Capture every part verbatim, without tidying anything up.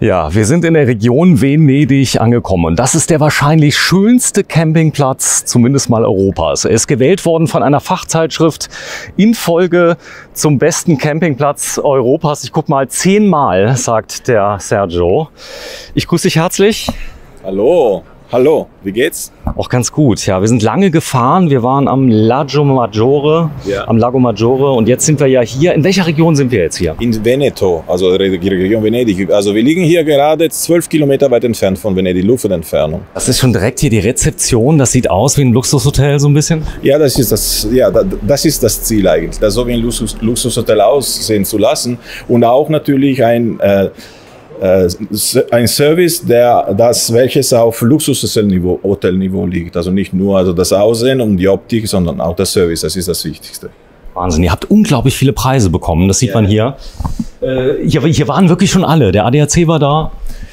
Ja, wir sind in der Region Venedig angekommen und das ist der wahrscheinlich schönste Campingplatz, zumindest mal Europas. Er ist gewählt worden von einer Fachzeitschrift in Folge zum besten Campingplatz Europas. Ich guck mal, zehnmal, sagt der Sergio. Ich grüße dich herzlich. Hallo, hallo, wie geht's? Auch ganz gut, ja. Wir sind lange gefahren. Wir waren am Lago Maggiore, Ja. am Lago Maggiore und jetzt sind wir ja hier. In welcher Region sind wir jetzt hier? In Veneto, also die Region Venedig. Also wir liegen hier gerade zwölf Kilometer weit entfernt von Venedig, Luftentfernung. Das ist schon direkt hier die Rezeption. Das sieht aus wie ein Luxushotel so ein bisschen. Ja, das ist das, ja, da- das ist das Ziel eigentlich, das so wie ein Luxus, Luxushotel aussehen zu lassen und auch natürlich ein äh, äh, ein Service, der das welches auf Luxushotelniveau Hotelniveau liegt. Also nicht nur also das Aussehen und die Optik, sondern auch der Service. Das ist das Wichtigste. Wahnsinn, ihr habt unglaublich viele Preise bekommen. Das sieht Ja. man hier. Äh, hier. Hier waren wirklich schon alle. Der A D A C war da.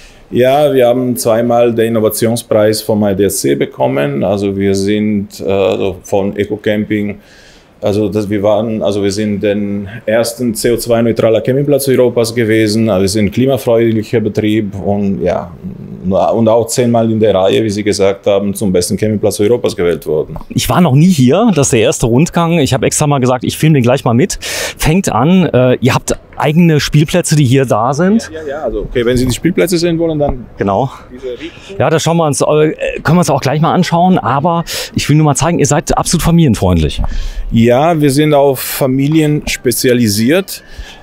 Ja, wir haben zweimal den Innovationspreis vom I D S C bekommen. Also wir sind äh, also von Eco-Camping, also das, wir waren, also wir sind den ersten C O zwei neutraler Campingplatz Europas gewesen. Also wir sind klimafreundlicher Betrieb und ja, und auch zehnmal in der Reihe, wie Sie gesagt haben, zum besten Campingplatz Europas gewählt worden. Ich war noch nie hier. Das ist der erste Rundgang. Ich habe extra mal gesagt, ich filme den gleich mal mit. Fängt an. Äh, ihr habt eigene Spielplätze, die hier da sind. Ja, ja, also okay, wenn Sie die Spielplätze sehen wollen, dann Genau. diese Richtung. Ja, das schauen wir uns, äh, können wir uns auch gleich mal anschauen. Aber ich will nur mal zeigen, ihr seid absolut familienfreundlich. Ja, wir sind auf Familien spezialisiert.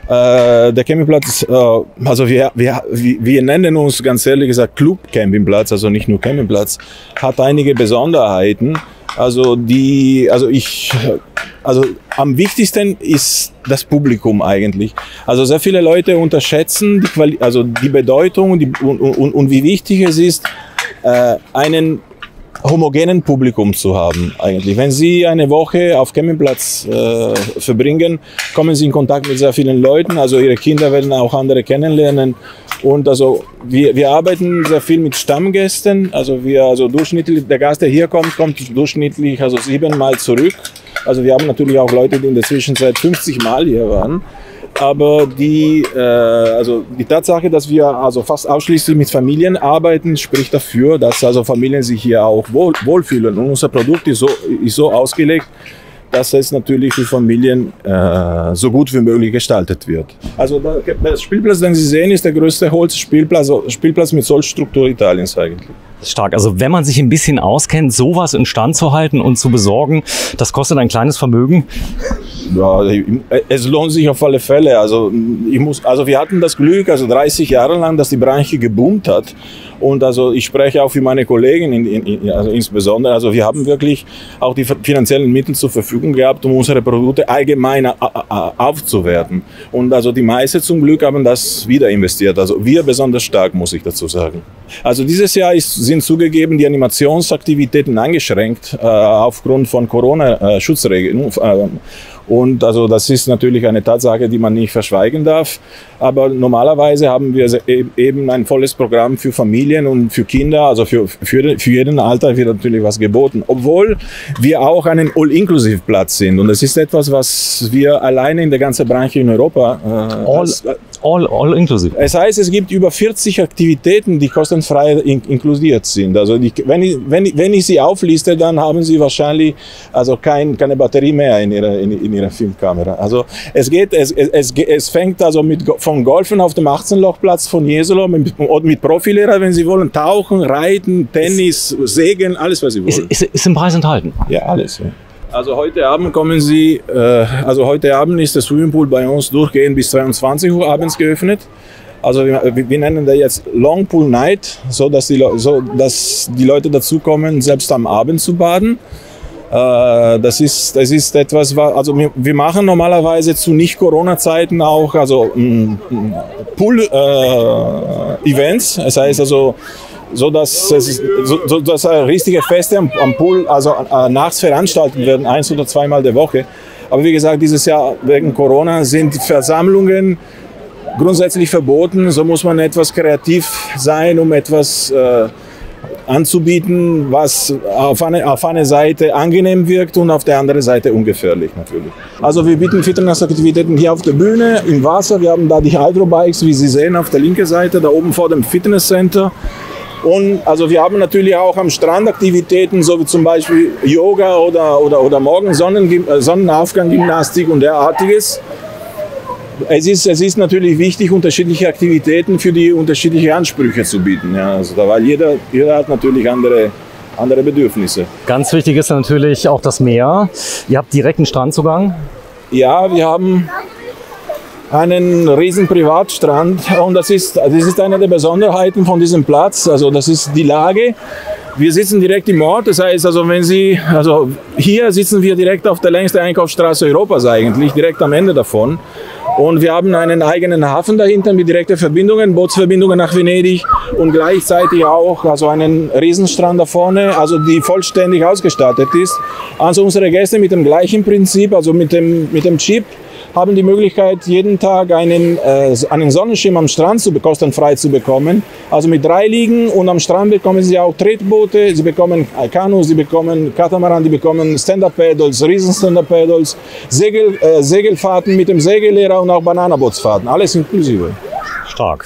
Äh, der Campingplatz, äh, also wir, wir, wir nennen uns ganz ehrlich gesagt Club Campingplatz, also nicht nur Campingplatz, hat einige Besonderheiten. Also die, also ich, also am wichtigsten ist das Publikum eigentlich. Also sehr viele Leute unterschätzen die Quali also die Bedeutung und, die, und, und, und wie wichtig es ist, äh, einen homogenen Publikum zu haben eigentlich. Wenn Sie eine Woche auf Campingplatz äh, verbringen, kommen Sie in Kontakt mit sehr vielen Leuten, also Ihre Kinder werden auch andere kennenlernen und also wir, wir arbeiten sehr viel mit Stammgästen, also wir, also durchschnittlich, der Gast, der hier kommt, kommt durchschnittlich also siebenmal zurück. Also wir haben natürlich auch Leute, die in der Zwischenzeit fünfzig Mal hier waren. Aber die, äh, also die Tatsache, dass wir also fast ausschließlich mit Familien arbeiten, spricht dafür, dass also Familien sich hier auch wohl, wohlfühlen. Und unser Produkt ist so, ist so ausgelegt, dass es natürlich für Familien äh, so gut wie möglich gestaltet wird. Also der Spielplatz, den Sie sehen, ist der größte Holzspielplatz Spielplatz mit Solstruktur Italiens eigentlich. Stark. Also wenn man sich ein bisschen auskennt, sowas instand zu halten und zu besorgen, das kostet ein kleines Vermögen. Ja, es lohnt sich auf alle Fälle. Also, ich muss, also wir hatten das Glück, also dreißig Jahre lang, dass die Branche geboomt hat. Und also ich spreche auch für meine Kollegen, in, in, also insbesondere, also wir haben wirklich auch die finanziellen Mittel zur Verfügung gehabt, um unsere Produkte allgemein aufzuwerten. Und also die meisten zum Glück haben das wieder investiert. Also wir besonders stark, muss ich dazu sagen. Also dieses Jahr ist, sind zugegeben die Animationsaktivitäten eingeschränkt äh, aufgrund von Corona-Schutzregeln. Äh, Und also das ist natürlich eine Tatsache, die man nicht verschweigen darf. Aber normalerweise haben wir eben ein volles Programm für Familien und für Kinder, also für, für, für jeden Alter wird natürlich was geboten. Obwohl wir auch einen All-Inclusive-Platz sind. Und das ist etwas, was wir alleine in der ganzen Branche in Europa... Äh, All, als, all, all inclusive. es heißt, es gibt über vierzig Aktivitäten, die kostenfrei in, inkludiert sind. Also die, wenn, ich, wenn, ich, wenn ich sie aufliste, dann haben Sie wahrscheinlich also kein, keine Batterie mehr in Ihrer, in, in Ihrer Filmkamera. Also es geht, es, es, es fängt also mit von Golfen auf dem achtzehn-Loch-Platz von Jesolo mit, mit Profilehrer, wenn Sie wollen, Tauchen, Reiten, Tennis, Segeln, alles was Sie wollen. Ist, ist, ist im Preis enthalten? Ja, alles. Ja. Also heute Abend kommen Sie, äh, also heute Abend ist der Swimmingpool bei uns durchgehend bis zweiundzwanzig Uhr abends geöffnet. Also wir, wir nennen das jetzt Long Pool Night, so dass die, so dass die Leute dazu kommen, selbst am Abend zu baden. Äh, das ist, das ist etwas, also wir, wir machen normalerweise zu Nicht-Corona-Zeiten auch also Pool-Events. Äh, das heißt also, so dass, es, so, so, dass richtige Feste am, am Pool also äh, nachts veranstaltet werden, eins oder zweimal der Woche. Aber wie gesagt, dieses Jahr wegen Corona sind Versammlungen grundsätzlich verboten. So muss man etwas kreativ sein, um etwas äh, anzubieten, was auf eine, auf eine Seite angenehm wirkt und auf der anderen Seite ungefährlich natürlich. Also wir bieten Fitnessaktivitäten hier auf der Bühne, im Wasser. Wir haben da die Hydrobikes, wie Sie sehen, auf der linken Seite, da oben vor dem Fitnesscenter. Und also wir haben natürlich auch am Strand Aktivitäten, so wie zum Beispiel Yoga oder, oder, oder morgen Sonnen, Sonnenaufgang-Gymnastik und derartiges. Es ist, es ist natürlich wichtig, unterschiedliche Aktivitäten für die unterschiedlichen Ansprüche zu bieten. Ja, also da, weil jeder, jeder hat natürlich andere, andere Bedürfnisse. Ganz wichtig ist natürlich auch das Meer. Ihr habt direkten Strandzugang. Ja, wir haben einen riesen Privatstrand und das ist, das ist eine der Besonderheiten von diesem Platz. Also das ist die Lage. Wir sitzen direkt im Ort, das heißt, also wenn Sie, also hier sitzen wir direkt auf der längsten Einkaufsstraße Europas eigentlich, direkt am Ende davon. Und wir haben einen eigenen Hafen dahinter mit direkten Verbindungen, Bootsverbindungen nach Venedig und gleichzeitig auch also einen Riesenstrand da vorne, also die vollständig ausgestattet ist. Also unsere Gäste mit dem gleichen Prinzip, also mit dem, mit dem Chip, haben die Möglichkeit, jeden Tag einen, äh, einen Sonnenschirm am Strand zu, kostenfrei zu bekommen. Also mit drei Liegen und am Strand bekommen Sie auch Tretboote, Sie bekommen Kanus, Sie bekommen Katamaran, Sie bekommen Stand-Up-Paddles, Riesen-Stand-Up-Paddles, Segel, äh, Segelfahrten mit dem Segellehrer und auch Bananabootsfahrten, alles inklusive. Stark.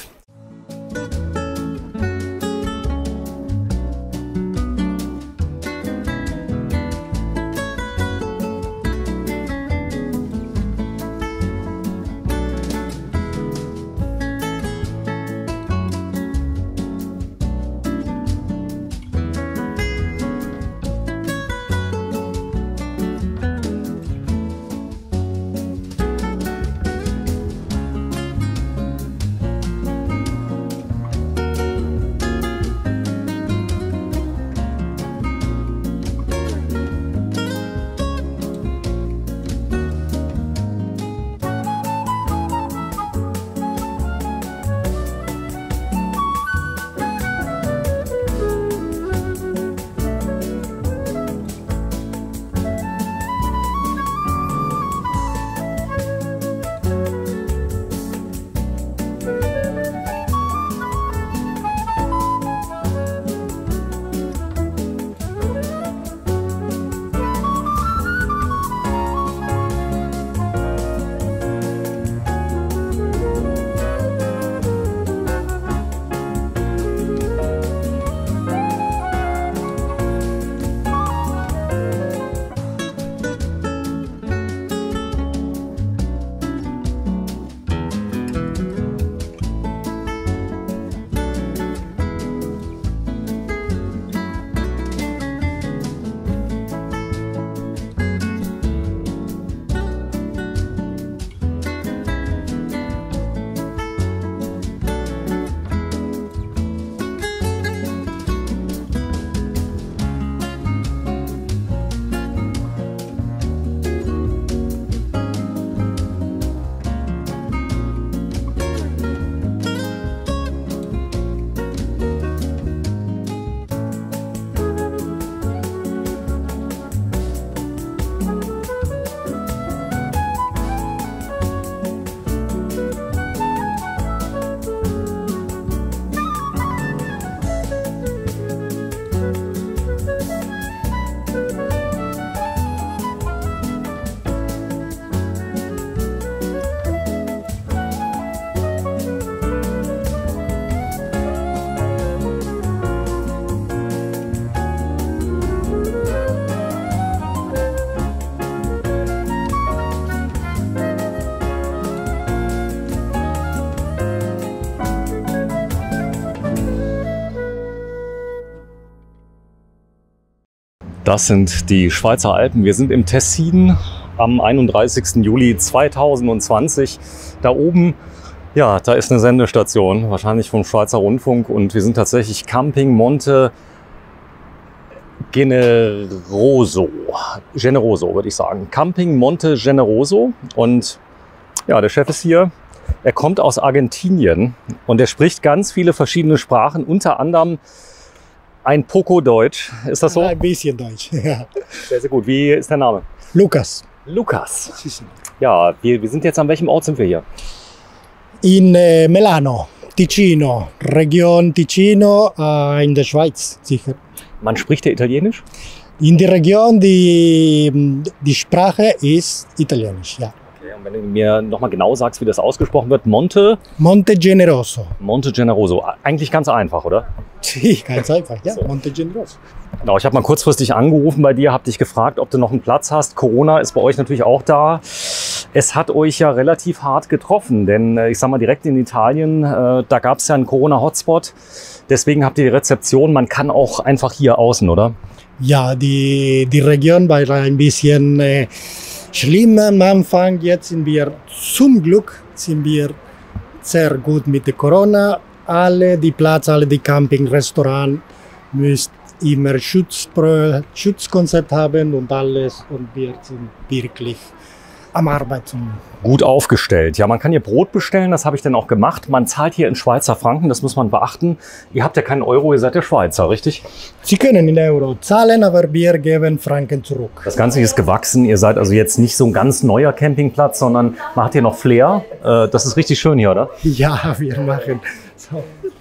Das sind die Schweizer Alpen. Wir sind im Tessin am einunddreißigsten Juli zweitausendzwanzig. Da oben, ja, da ist eine Sendestation, wahrscheinlich vom Schweizer Rundfunk. Und wir sind tatsächlich Camping Monte Generoso. Generoso, würde ich sagen. Camping Monte Generoso. Und ja, der Chef ist hier. Er kommt aus Argentinien und er spricht ganz viele verschiedene Sprachen, unter anderem ein Poco Deutsch. Ist das so? Ein bisschen Deutsch, ja. Sehr, sehr gut. Wie ist der Name? Lukas. Lukas. Ja, wir, wir sind jetzt an welchem Ort sind wir hier? In äh, Melano. Ticino, Region Ticino äh, in der Schweiz, sicher. Man spricht ja Italienisch? In der Region, die, die Sprache ist Italienisch, ja. Okay, und wenn du mir nochmal genau sagst, wie das ausgesprochen wird, Monte? Monte Generoso. Monte Generoso. Eigentlich ganz einfach, oder? Sí, ganz einfach, ja, So. Monte Generoso. Genau, ich habe mal kurzfristig angerufen bei dir, habe dich gefragt, ob du noch einen Platz hast. Corona ist bei euch natürlich auch da. Es hat euch ja relativ hart getroffen, denn äh, ich sag mal direkt in Italien, äh, da gab es ja einen Corona-Hotspot. Deswegen habt ihr die Rezeption, man kann auch einfach hier außen, oder? Ja, die, die Region war ein bisschen äh, schlimm am Anfang. Jetzt sind wir zum Glück sind wir sehr gut mit der Corona. Alle die Platz, alle die Camping, Restaurant müssen immer Schutzpro Schutzkonzept haben und alles. Und wir sind wirklich am Arbeiten. Gut aufgestellt. Ja, man kann hier Brot bestellen, das habe ich dann auch gemacht. Man zahlt hier in Schweizer Franken, das muss man beachten. Ihr habt ja keinen Euro, ihr seid ja Schweizer, richtig? Sie können in Euro zahlen, aber wir geben Franken zurück. Das Ganze hier ist gewachsen. Ihr seid also jetzt nicht so ein ganz neuer Campingplatz, sondern man hat hier noch Flair. Äh, das ist richtig schön hier, oder? Ja, wir machen so.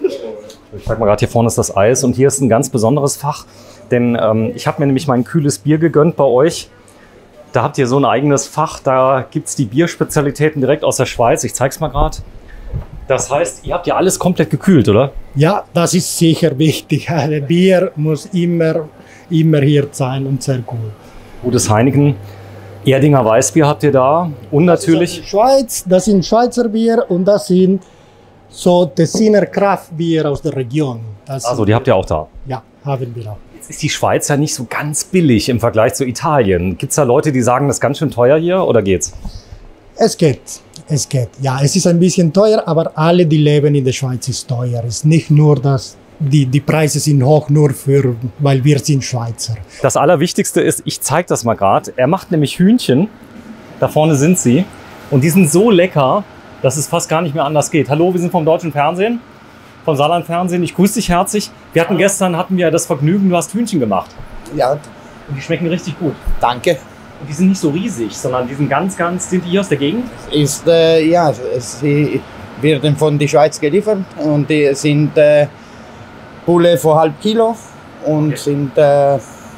Ich sag mal gerade, hier vorne ist das Eis und hier ist ein ganz besonderes Fach. Denn ähm, ich habe mir nämlich mein kühles Bier gegönnt bei euch. Da habt ihr so ein eigenes Fach, da gibt es die Bierspezialitäten direkt aus der Schweiz. Ich zeig's mal gerade. Das heißt, ihr habt ja alles komplett gekühlt, oder? Ja, das ist sicher wichtig. Ein Bier muss immer, immer hier sein und sehr gut. Gutes Heineken. Erdinger Weißbier habt ihr da. Und natürlich. Das ist Schweiz, das sind Schweizer Bier und das sind so Tessiner Kraftbier aus der Region. Das Also, die habt ihr auch da. Ja, haben wir auch. Jetzt ist die Schweiz ja nicht so ganz billig im Vergleich zu Italien. Gibt es da Leute, die sagen, das ist ganz schön teuer hier oder geht's? Es geht, es geht. Ja, es ist ein bisschen teuer, aber alle, die leben in der Schweiz, ist teuer. Es ist nicht nur, dass die, die Preise sind hoch, nur für, weil wir sind Schweizer. Das Allerwichtigste ist, ich zeige das mal gerade. Er macht nämlich Hühnchen. Da vorne sind sie. Und die sind so lecker, dass es fast gar nicht mehr anders geht. Hallo, wir sind vom Deutschen Fernsehen. Vom Saarland-Fernsehen. Ich grüße dich herzlich. Wir hatten gestern hatten wir das Vergnügen, du hast Hühnchen gemacht. Ja, Und die schmecken richtig gut. danke. Und die sind nicht so riesig, sondern die sind ganz, ganz, sind die hier aus der Gegend? Ist, äh, ja, sie werden von der Schweiz geliefert und die sind äh, Bulle von halb Kilo und Okay. sind, äh,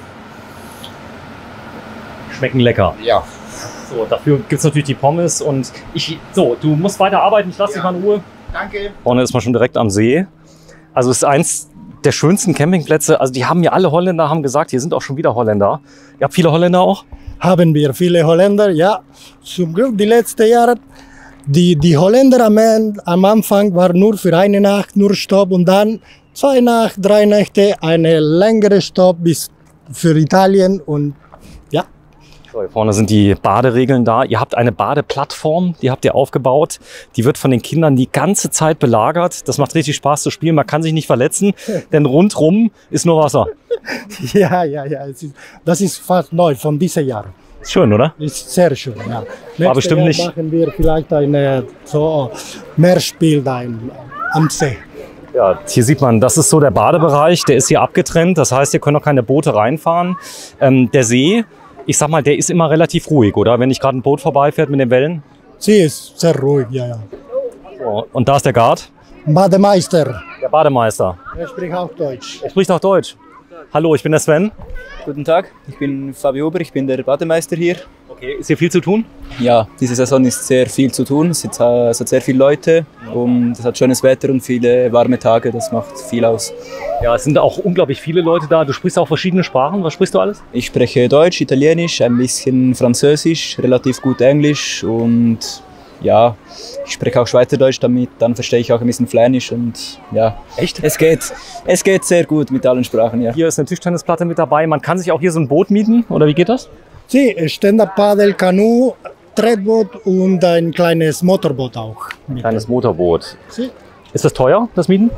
Schmecken lecker. ja. So, dafür gibt es natürlich die Pommes und ich, so, du musst weiter arbeiten, ich lasse dich mal in Ruhe. Danke. Vorne ist man schon direkt am See. Also es ist eins der schönsten Campingplätze. Also die haben ja alle Holländer, haben gesagt, hier sind auch schon wieder Holländer. Ihr habt viele Holländer auch? Haben wir viele Holländer, ja. Zum Glück die letzten Jahre, die, die Holländer am, Ende- am Anfang waren nur für eine Nacht, nur Stopp und dann zwei Nacht, drei Nächte, eine längere Stopp bis für Italien und ja. So, hier vorne sind die Baderegeln da. Ihr habt eine Badeplattform, die habt ihr aufgebaut. Die wird von den Kindern die ganze Zeit belagert. Das macht richtig Spaß zu spielen. Man kann sich nicht verletzen, denn rundrum ist nur Wasser. Ja, ja, ja. Es ist, das ist fast neu von diesem Jahr. Ist schön, oder? Ist sehr schön, ja. Nächstes bestimmt Jahr nicht- machen wir vielleicht eine so Meerspiel da in, am See. Ja, hier sieht man, das ist so der Badebereich. Der ist hier abgetrennt. Das heißt, hier können auch keine Boote reinfahren. Ähm, der See, ich sag mal, der ist immer relativ ruhig, oder? Wenn nicht gerade ein Boot vorbeifährt mit den Wellen. Sie ist sehr ruhig, ja, ja. So, und da ist der Guard, Bademeister, der Bademeister. er spricht auch Deutsch. Er spricht auch Deutsch. Hallo, ich bin der Sven. Guten Tag, ich bin Fabio Ober, ich bin der Bademeister hier. Okay, ist hier viel zu tun? Ja, diese Saison ist sehr viel zu tun, es hat, es hat sehr viele Leute und es hat schönes Wetter und viele warme Tage, das macht viel aus. Ja, es sind auch unglaublich viele Leute da. Du sprichst auch verschiedene Sprachen. Was sprichst du alles? Ich spreche Deutsch, Italienisch, ein bisschen Französisch, relativ gut Englisch und ja, ich spreche auch Schweizerdeutsch damit, dann verstehe ich auch ein bisschen Flämisch und ja. Echt? Es geht, es geht sehr gut mit allen Sprachen, ja. Hier ist eine Tischtennisplatte mit dabei. Man kann sich auch hier so ein Boot mieten, oder wie geht das? Sie, Stand-Up-Paddle, Kanu, Tretboot und ein kleines Motorboot auch. Ein kleines Motorboot. Sie, Ist das teuer, das Mieten?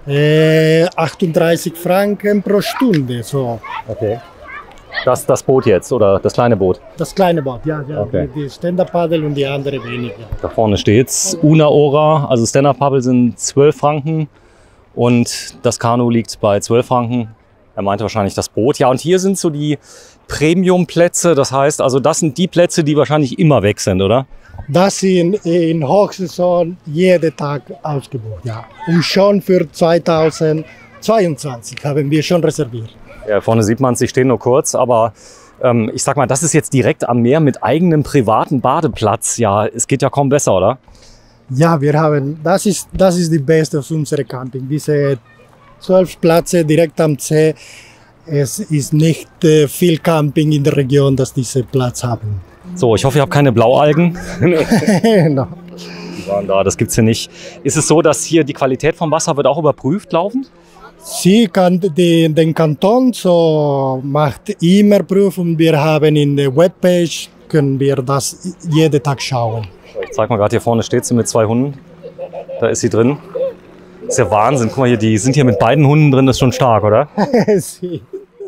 äh, achtunddreißig Franken pro Stunde, so. Okay. Das, das Boot jetzt, oder das kleine Boot? Das kleine Boot, ja, ja. Okay. Die, die Stand-Up-Paddle und die andere weniger. Da vorne steht's. Una Ora, also Stand-Up-Paddle sind zwölf Franken und das Kanu liegt bei zwölf Franken. Er meinte wahrscheinlich das Boot. Ja, und hier sind so die Premium-Plätze. Das heißt, also das sind die Plätze, die wahrscheinlich immer weg sind, oder? Das sind in Hochsaison jeden Tag ausgebucht. Ja. Und schon für zweitausendzweiundzwanzig haben wir schon reserviert. Ja, vorne sieht man es, sie stehen nur kurz, aber ähm, ich sag mal, das ist jetzt direkt am Meer mit eigenem privaten Badeplatz. Ja, es geht ja kaum besser, oder? Ja, wir haben, das ist, das ist die beste aus unserem Camping. Diese zwölf Plätze direkt am See. Es ist nicht äh, viel Camping in der Region, dass diese Platz haben. So, ich hoffe, ihr habt keine Blaualgen. No. Die waren da, das gibt's hier nicht. Ist es so, dass hier die Qualität vom Wasser wird auch überprüft laufend? Sie kann die, den Kanton so macht immer Prüfung. Wir haben in der Webpage können wir das jeden Tag schauen. Ich zeig mal gerade, hier vorne steht sie mit zwei Hunden. Da ist sie drin. Das ist ja Wahnsinn. Guck mal hier, die sind hier mit beiden Hunden drin, das ist schon stark, oder? Sie.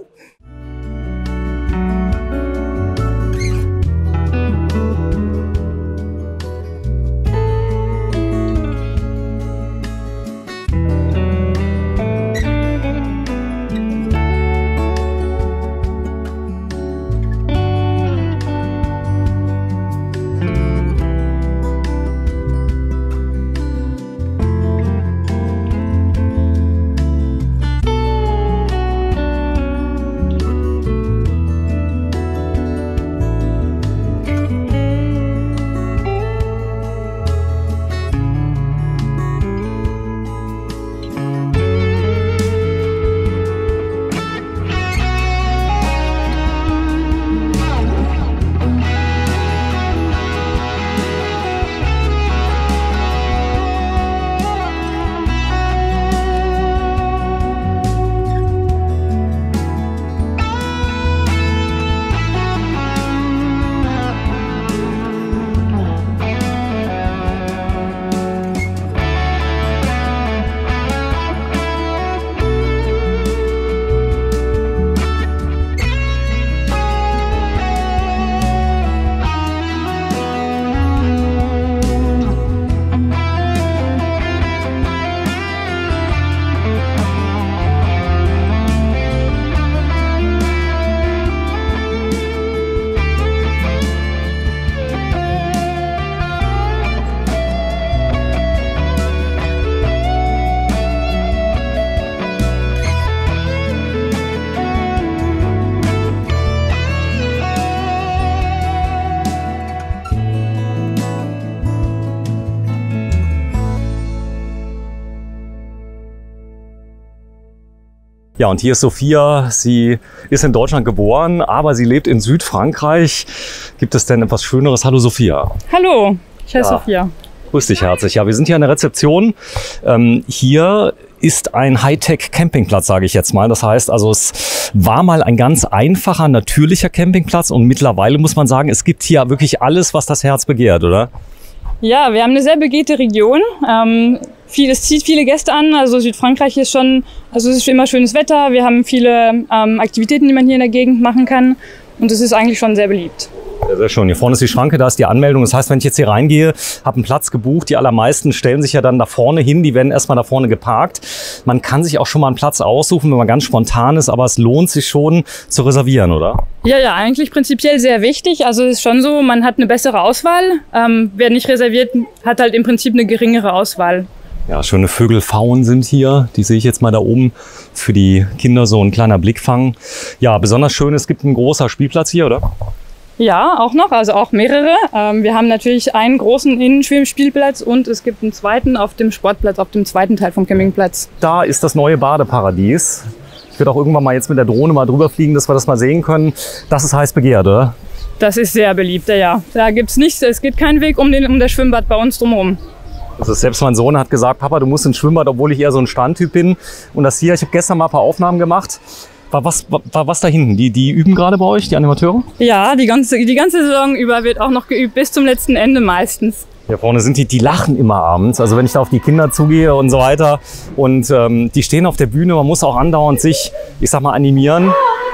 Ja, und hier ist Sophia. Sie ist in Deutschland geboren, aber sie lebt in Südfrankreich. Gibt es denn etwas Schöneres? Hallo Sophia. Hallo, ich heiße Ja. Sophia. Grüß dich herzlich. Ja, wir sind hier an der Rezeption. Ähm, hier ist ein Hightech-Campingplatz, sage ich jetzt mal. Das heißt also, es war mal ein ganz einfacher, natürlicher Campingplatz und mittlerweile muss man sagen, es gibt hier wirklich alles, was das Herz begehrt, oder? Ja, wir haben eine sehr begehrte Region. Ähm, viel, es zieht viele Gäste an. Also Südfrankreich ist schon, also es ist immer schönes Wetter. Wir haben viele ähm, Aktivitäten, die man hier in der Gegend machen kann. Und es ist eigentlich schon sehr beliebt. Ja, sehr schön. Hier vorne ist die Schranke, da ist die Anmeldung. Das heißt, wenn ich jetzt hier reingehe, habe einen Platz gebucht. Die allermeisten stellen sich ja dann da vorne hin. Die werden erstmal da vorne geparkt. Man kann sich auch schon mal einen Platz aussuchen, wenn man ganz spontan ist. Aber es lohnt sich schon zu reservieren, oder? Ja, ja, eigentlich prinzipiell sehr wichtig. Also es ist schon so, man hat eine bessere Auswahl. Ähm, wer nicht reserviert, hat halt im Prinzip eine geringere Auswahl. Ja, schöne Vögelfauen sind hier. Die sehe ich jetzt mal da oben. Für die Kinder so ein kleiner Blickfang. Ja, besonders schön, es gibt einen großen Spielplatz hier, oder? Ja, auch noch, also auch mehrere. Ähm, wir haben natürlich einen großen Innenschwimmspielplatz und es gibt einen zweiten auf dem Sportplatz, auf dem zweiten Teil vom Campingplatz. Da ist das neue Badeparadies. Ich werde auch irgendwann mal jetzt mit der Drohne mal drüber fliegen, dass wir das mal sehen können. Das ist heiß begehrt, oder? Das ist sehr beliebt, ja. Da gibt's nichts, es geht kein Weg um, den, um das Schwimmbad bei uns drumherum. Das ist, selbst mein Sohn hat gesagt, Papa, du musst ins Schwimmbad, obwohl ich eher so ein Strandtyp bin. Und das hier, ich habe gestern mal ein paar Aufnahmen gemacht. War was, war, war was da hinten? Die, die üben gerade bei euch, die Animateure? Ja, die ganze, die ganze Saison über wird auch noch geübt, bis zum letzten Ende meistens. Hier vorne sind die, die lachen immer abends. Also wenn ich da auf die Kinder zugehe und so weiter. Und ähm, die stehen auf der Bühne, man muss auch andauernd sich, ich sag mal, animieren.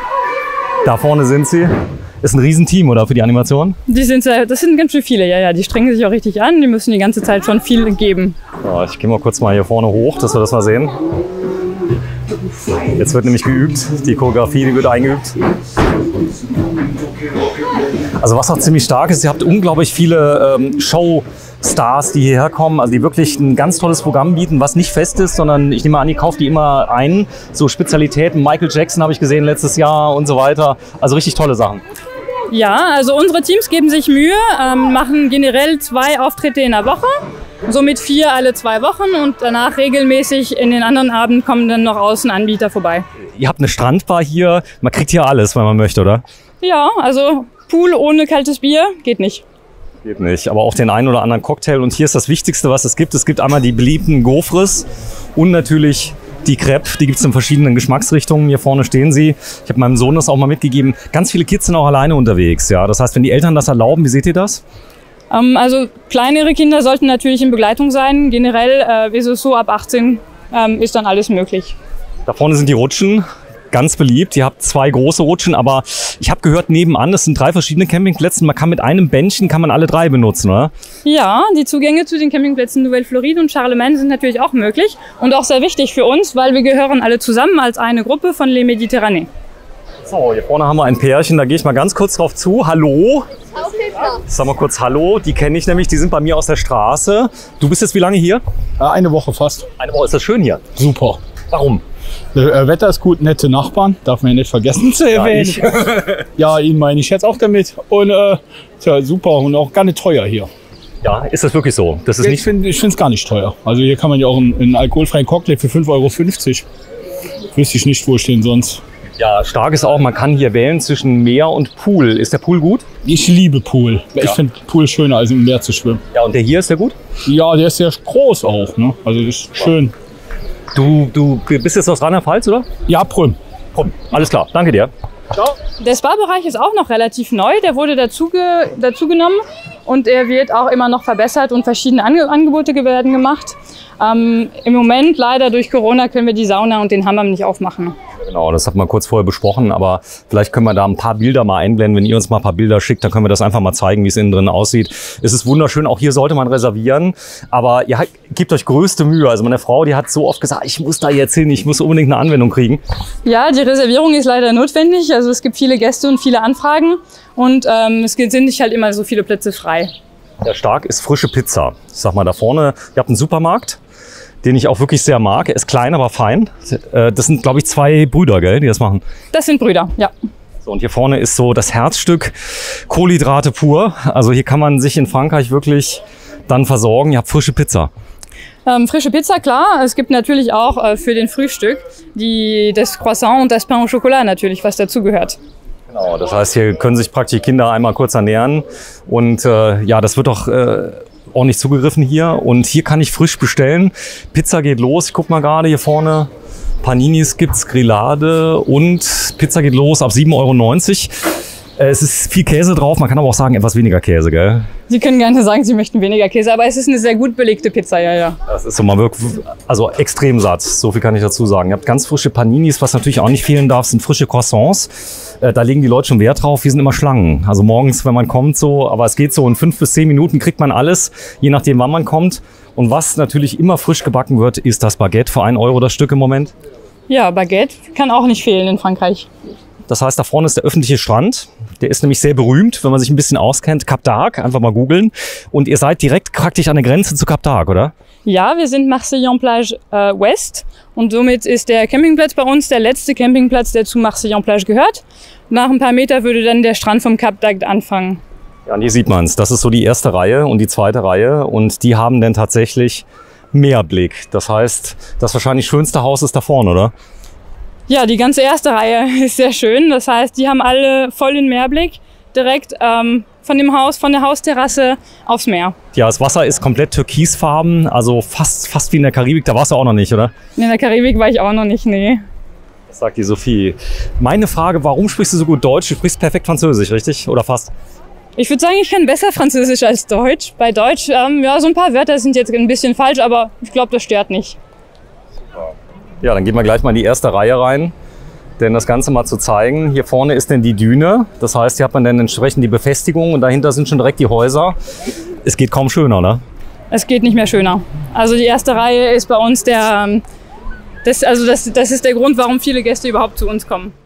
Da vorne sind sie. Ist ein Riesenteam, oder, für die Animation? Die sind sehr, das sind ganz schön viele, ja, ja. Die strengen sich auch richtig an, die müssen die ganze Zeit schon viel geben. Ja, ich gehe mal kurz mal hier vorne hoch, dass wir das mal sehen. Jetzt wird nämlich geübt, die Choreografie, die wird eingeübt. Also was auch ziemlich stark ist, ihr habt unglaublich viele ähm, Showstars, die hierher kommen, also die wirklich ein ganz tolles Programm bieten, was nicht fest ist, sondern ich nehme an, die kauft die immer ein. So Spezialitäten, Michael Jackson habe ich gesehen letztes Jahr und so weiter. Also richtig tolle Sachen. Ja, also unsere Teams geben sich Mühe, ähm, machen generell zwei Auftritte in der Woche, somit vier alle zwei Wochen und danach regelmäßig in den anderen Abenden kommen dann noch Außenanbieter vorbei. Ihr habt eine Strandbar hier, man kriegt hier alles, wenn man möchte, oder? Ja, also Pool ohne kaltes Bier geht nicht. Geht nicht, aber auch den einen oder anderen Cocktail. Und hier ist das Wichtigste, was es gibt. Es gibt einmal die beliebten Gaufres und natürlich die Crêpes. Die gibt es in verschiedenen Geschmacksrichtungen. Hier vorne stehen sie. Ich habe meinem Sohn das auch mal mitgegeben. Ganz viele Kids sind auch alleine unterwegs. Ja, das heißt, wenn die Eltern das erlauben, wie seht ihr das? Ähm, also kleinere Kinder sollten natürlich in Begleitung sein. Generell äh, ist es so, ab achtzehn ähm, ist dann alles möglich. Da vorne sind die Rutschen. Ganz beliebt. Ihr habt zwei große Rutschen, aber ich habe gehört, nebenan, es sind drei verschiedene Campingplätze. Man kann mit einem Bändchen kann man alle drei benutzen, oder? Ja, die Zugänge zu den Campingplätzen Nouvelle Floride und Charlemagne sind natürlich auch möglich und auch sehr wichtig für uns, weil wir gehören alle zusammen als eine Gruppe von Les Méditerranées. So, hier vorne haben wir ein Pärchen, da gehe ich mal ganz kurz drauf zu. Hallo? Ich sag mal kurz Hallo, die kenne ich nämlich, die sind bei mir aus der Straße. Du bist jetzt wie lange hier? Eine Woche fast. Eine Woche, ist das schön hier? Super. Warum? Das Wetter ist gut, nette Nachbarn, darf man ja nicht vergessen zu erwähnen. Ja, ihn meine ich jetzt auch damit. Und äh, tja, super und auch gar nicht teuer hier. Ja, ist das wirklich so? Das ist ich nicht finde es gar nicht teuer. Also hier kann man ja auch einen, einen alkoholfreien Cocktail für fünf Euro fünfzig. Wüsste ich nicht, wo ich den sonst. Ja, stark ist auch, man kann hier wählen zwischen Meer und Pool. Ist der Pool gut? Ich liebe Pool. Ja. Ich finde Pool schöner, als im Meer zu schwimmen. Ja, und der hier, ist der gut? Ja, der ist sehr groß auch. Ne? Also das ist schön. Du, du bist jetzt aus Rheinland-Pfalz, oder? Ja, Prüm. Prüm. Alles klar, danke dir. Ciao. Der Spa-Bereich ist auch noch relativ neu, der wurde dazu, ge dazu genommen und er wird auch immer noch verbessert und verschiedene Ange Angebote werden gemacht. Ähm, Im Moment leider durch Corona können wir die Sauna und den Hammam nicht aufmachen. Genau, das hat man kurz vorher besprochen, aber vielleicht können wir da ein paar Bilder mal einblenden. Wenn ihr uns mal ein paar Bilder schickt, dann können wir das einfach mal zeigen, wie es innen drin aussieht. Es ist wunderschön, auch hier sollte man reservieren, aber ihr gebt euch größte Mühe. Also meine Frau, die hat so oft gesagt, ich muss da jetzt hin, ich muss unbedingt eine Anwendung kriegen. Ja, die Reservierung ist leider notwendig. Also es gibt viele Gäste und viele Anfragen und ähm, es sind nicht halt immer so viele Plätze frei. Ja, stark ist frische Pizza. Ich sag mal, da vorne, ihr habt einen Supermarkt, den ich auch wirklich sehr mag. Er ist klein, aber fein. Das sind, glaube ich, zwei Brüder, gell, die das machen? Das sind Brüder, ja. So, und hier vorne ist so das Herzstück, Kohlenhydrate pur. Also hier kann man sich in Frankreich wirklich dann versorgen. Ihr habt frische Pizza. Ähm, frische Pizza, klar. Es gibt natürlich auch äh, für den Frühstück die, das Croissant und das Pain au Chocolat natürlich, was dazugehört. Genau, das heißt, hier können sich praktisch die Kinder einmal kurz ernähren. Und äh, ja, das wird auch äh, ordentlich zugegriffen hier. Und hier kann ich frisch bestellen. Pizza geht los. Ich guck mal gerade hier vorne. Paninis gibt's, Grillade und Pizza geht los ab sieben Euro neunzig. Es ist viel Käse drauf, man kann aber auch sagen, etwas weniger Käse, gell? Sie können gerne sagen, Sie möchten weniger Käse, aber es ist eine sehr gut belegte Pizza, ja, ja. Das ist so mal wirklich, also extrem satt, so viel kann ich dazu sagen. Ihr habt ganz frische Paninis, was natürlich auch nicht fehlen darf, sind frische Croissants. Da legen die Leute schon Wert drauf, wir sind immer Schlangen. Also morgens, wenn man kommt so, aber es geht so, in fünf bis zehn Minuten kriegt man alles, je nachdem wann man kommt. Und was natürlich immer frisch gebacken wird, ist das Baguette für einen Euro das Stück im Moment. Ja, Baguette kann auch nicht fehlen in Frankreich. Das heißt, da vorne ist der öffentliche Strand. Der ist nämlich sehr berühmt, wenn man sich ein bisschen auskennt. Cap d'Arc, einfach mal googeln. Und ihr seid direkt praktisch an der Grenze zu Cap d'Arc, oder? Ja, wir sind Marseille-en-Plage äh, West. Und somit ist der Campingplatz bei uns der letzte Campingplatz, der zu Marseille-en-Plage gehört. Nach ein paar Meter würde dann der Strand vom Cap d'Arc anfangen. Ja, und hier sieht man es. Das ist so die erste Reihe und die zweite Reihe. Und die haben dann tatsächlich Meerblick. Das heißt, das wahrscheinlich schönste Haus ist da vorne, oder? Ja, die ganze erste Reihe ist sehr schön. Das heißt, die haben alle voll den Meerblick direkt ähm, von dem Haus, von der Hausterrasse aufs Meer. Ja, das Wasser ist komplett türkisfarben, also fast, fast wie in der Karibik. Da warst du auch noch nicht, oder? In der Karibik war ich auch noch nicht, nee. Das sagt die Sophie. Meine Frage, warum sprichst du so gut Deutsch? Du sprichst perfekt Französisch, richtig? Oder fast? Ich würde sagen, ich kann besser Französisch als Deutsch. Bei Deutsch, ähm, ja, so ein paar Wörter sind jetzt ein bisschen falsch, aber ich glaube, das stört nicht. Ja, dann gehen wir gleich mal in die erste Reihe rein, denn das Ganze mal zu zeigen. Hier vorne ist denn die Düne, das heißt, hier hat man dann entsprechend die Befestigung und dahinter sind schon direkt die Häuser. Es geht kaum schöner, ne? Es geht nicht mehr schöner. Also die erste Reihe ist bei uns der, das, also das, das ist der Grund, warum viele Gäste überhaupt zu uns kommen.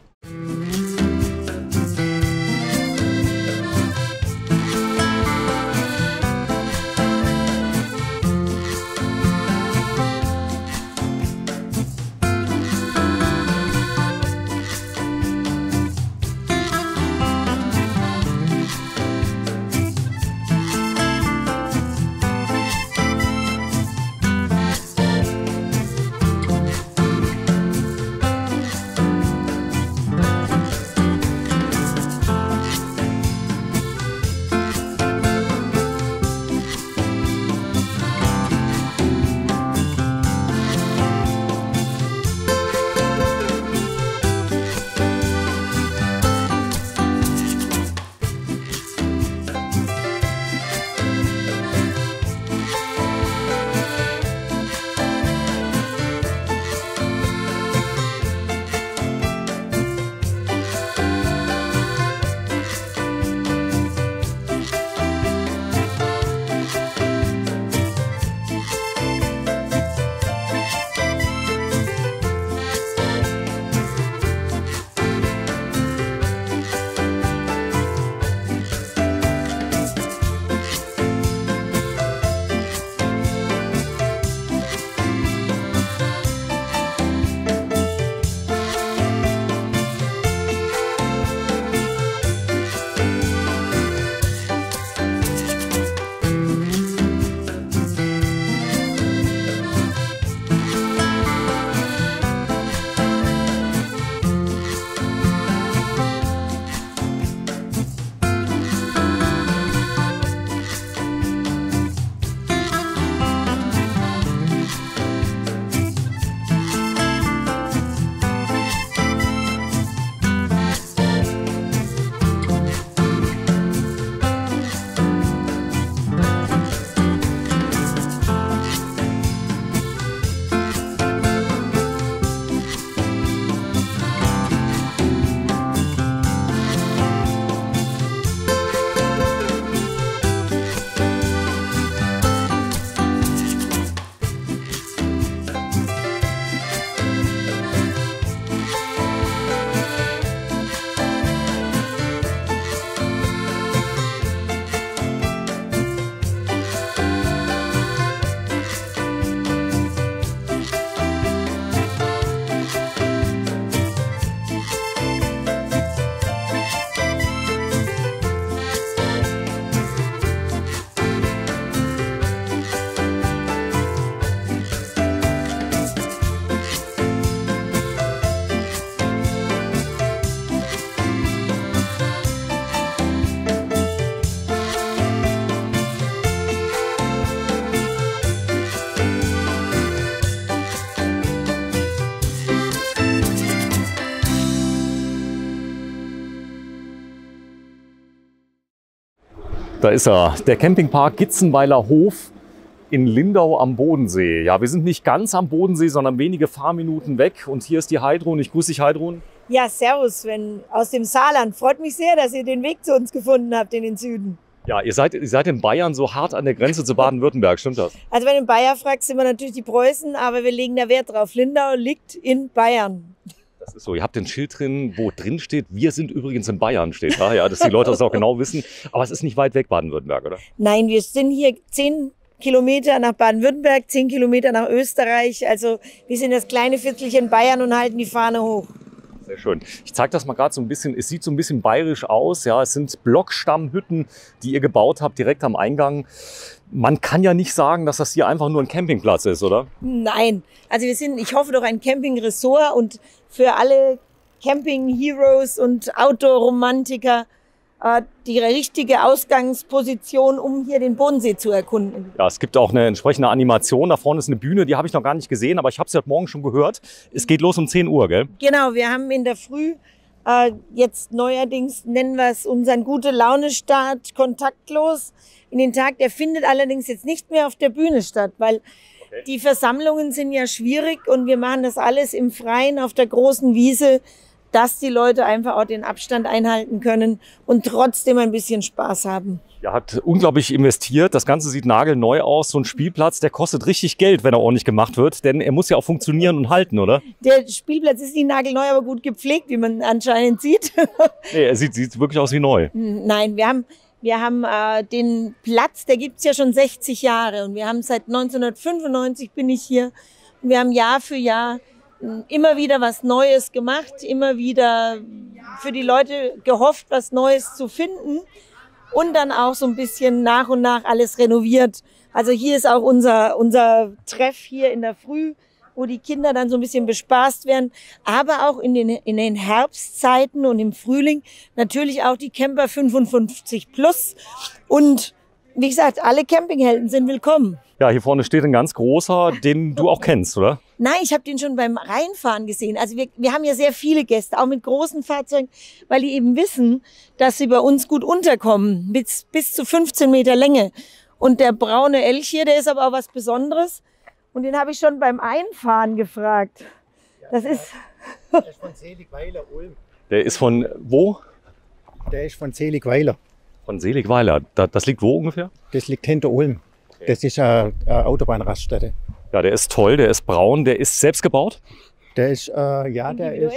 Da ist er, der Campingpark Gitzenweiler Hof in Lindau am Bodensee. Ja, wir sind nicht ganz am Bodensee, sondern wenige Fahrminuten weg. Und hier ist die Heidrun. Ich grüße dich, Heidrun. Ja, servus, Sven, aus dem Saarland. Freut mich sehr, dass ihr den Weg zu uns gefunden habt in den Süden. Ja, ihr seid, ihr seid in Bayern so hart an der Grenze zu Baden-Württemberg, stimmt das? Also wenn du in Bayern fragst, sind wir natürlich die Preußen, aber wir legen da Wert drauf. Lindau liegt in Bayern. Das ist so, ihr habt ein Schild drin, wo drin steht, wir sind übrigens in Bayern, steht da, ja, dass die Leute das auch genau wissen. Aber es ist nicht weit weg, Baden-Württemberg, oder? Nein, wir sind hier zehn Kilometer nach Baden-Württemberg, zehn Kilometer nach Österreich. Also wir sind das kleine Viertelchen Bayern und halten die Fahne hoch. Sehr schön. Ich zeige das mal gerade so ein bisschen. Es sieht so ein bisschen bayerisch aus. Ja, es sind Blockstammhütten, die ihr gebaut habt, direkt am Eingang. Man kann ja nicht sagen, dass das hier einfach nur ein Campingplatz ist, oder? Nein. Also wir sind, ich hoffe, doch ein Camping-Ressort und für alle Camping-Heroes und Outdoor-Romantiker äh, die richtige Ausgangsposition, um hier den Bodensee zu erkunden. Ja, es gibt auch eine entsprechende Animation. Da vorne ist eine Bühne, die habe ich noch gar nicht gesehen, aber ich habe sie heute Morgen schon gehört. Es geht los um zehn Uhr, gell? Genau, wir haben in der Früh äh, jetzt neuerdings, nennen wir es unseren Gute-Laune-Start, kontaktlos in den Tag. Der findet allerdings jetzt nicht mehr auf der Bühne statt, weil okay. Die Versammlungen sind ja schwierig und wir machen das alles im Freien auf der großen Wiese dass die Leute einfach auch den Abstand einhalten können und trotzdem ein bisschen Spaß haben. Er hat unglaublich investiert. Das Ganze sieht nagelneu aus. So ein Spielplatz, der kostet richtig Geld, wenn er ordentlich gemacht wird. Denn er muss ja auch funktionieren und halten, oder? Der Spielplatz ist nicht nagelneu, aber gut gepflegt, wie man anscheinend sieht. Nee, er sieht, sieht wirklich aus wie neu. Nein, wir haben, wir haben äh, den Platz, der gibt's ja schon sechzig Jahre. Und wir haben seit neunzehnhundertfünfundneunzig bin ich hier. Und wir haben Jahr für Jahr immer wieder was Neues gemacht, immer wieder für die Leute gehofft, was Neues zu finden und dann auch so ein bisschen nach und nach alles renoviert. Also hier ist auch unser, unser Treff hier in der Früh, wo die Kinder dann so ein bisschen bespaßt werden, aber auch in den, in den Herbstzeiten und im Frühling natürlich auch die Camper fünfundfünfzig plus und wie gesagt, alle Campinghelden sind willkommen. Ja, hier vorne steht ein ganz großer, den du auch kennst, oder? Nein, ich habe den schon beim Reinfahren gesehen. Also wir, wir haben ja sehr viele Gäste, auch mit großen Fahrzeugen, weil die eben wissen, dass sie bei uns gut unterkommen, bis, bis zu fünfzehn Meter Länge. Und der braune Elch hier, der ist aber auch was Besonderes. Und den habe ich schon beim Einfahren gefragt. Das ist... Der ist von Seligweiler, Ulm. Der ist von wo? Der ist von Seligweiler. Von Seligweiler. Das liegt wo ungefähr? Das liegt hinter Ulm. Das ist eine, eine Autobahnraststätte. Ja, der ist toll, der ist braun, der ist selbst gebaut? Der ist, äh, ja, der ist,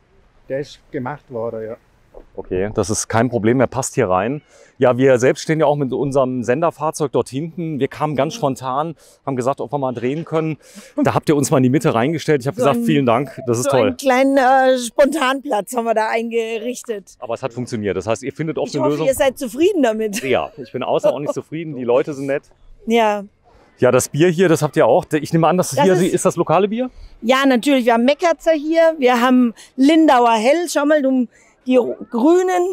der ist gemacht worden, ja. Okay, das ist kein Problem, er passt hier rein. Ja, wir selbst stehen ja auch mit unserem Senderfahrzeug dort hinten. Wir kamen ganz spontan, haben gesagt, ob wir mal drehen können. Da habt ihr uns mal in die Mitte reingestellt. Ich habe so gesagt, ein, vielen Dank, das ist so toll. Einen kleinen äh, Spontanplatz haben wir da eingerichtet. Aber es hat funktioniert, das heißt, ihr findet oft ich eine hoffe, Lösung. Ihr seid zufrieden damit. Ja, ich bin außerordentlich zufrieden, die Leute sind nett. Ja. Ja, das Bier hier, das habt ihr auch. Ich nehme an, dass das hier ist, ist das lokale Bier? Ja, natürlich. Wir haben Meckerzer hier, wir haben Lindauer Hell. Schau mal, du, die Grünen.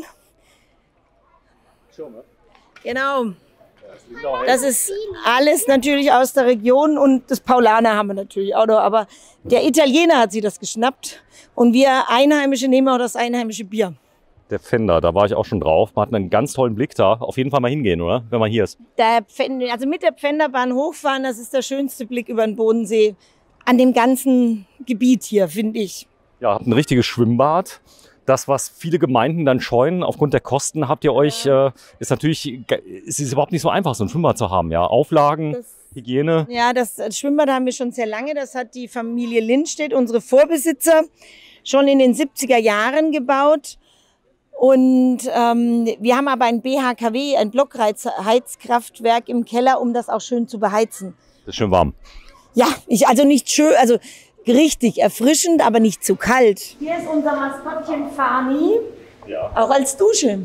Genau. Das ist alles natürlich aus der Region und das Paulaner haben wir natürlich auch noch. Aber der Italiener hat sich das geschnappt und wir Einheimische nehmen auch das einheimische Bier. Der Pfänder, da war ich auch schon drauf. Man hat einen ganz tollen Blick da. Auf jeden Fall mal hingehen, oder? Wenn man hier ist. Der Pfänder, also mit der Pfänderbahn hochfahren, das ist der schönste Blick über den Bodensee an dem ganzen Gebiet hier, finde ich. Ja, habt ein richtiges Schwimmbad. Das, was viele Gemeinden dann scheuen, aufgrund der Kosten, habt ihr euch, äh, ist natürlich, es ist überhaupt nicht so einfach, so ein Schwimmbad zu haben. Ja, Auflagen, das, Hygiene. Ja, das Schwimmbad haben wir schon sehr lange. Das hat die Familie Lindstedt, unsere Vorbesitzer, schon in den siebziger Jahren gebaut. Und ähm, wir haben aber ein B H K W, ein Blockheizkraftwerk im Keller, um das auch schön zu beheizen. Das ist schön warm. Ja, ich, also nicht schön, also richtig erfrischend, aber nicht zu kalt. Hier ist unser Maskottchen Fani, ja. Auch als Dusche.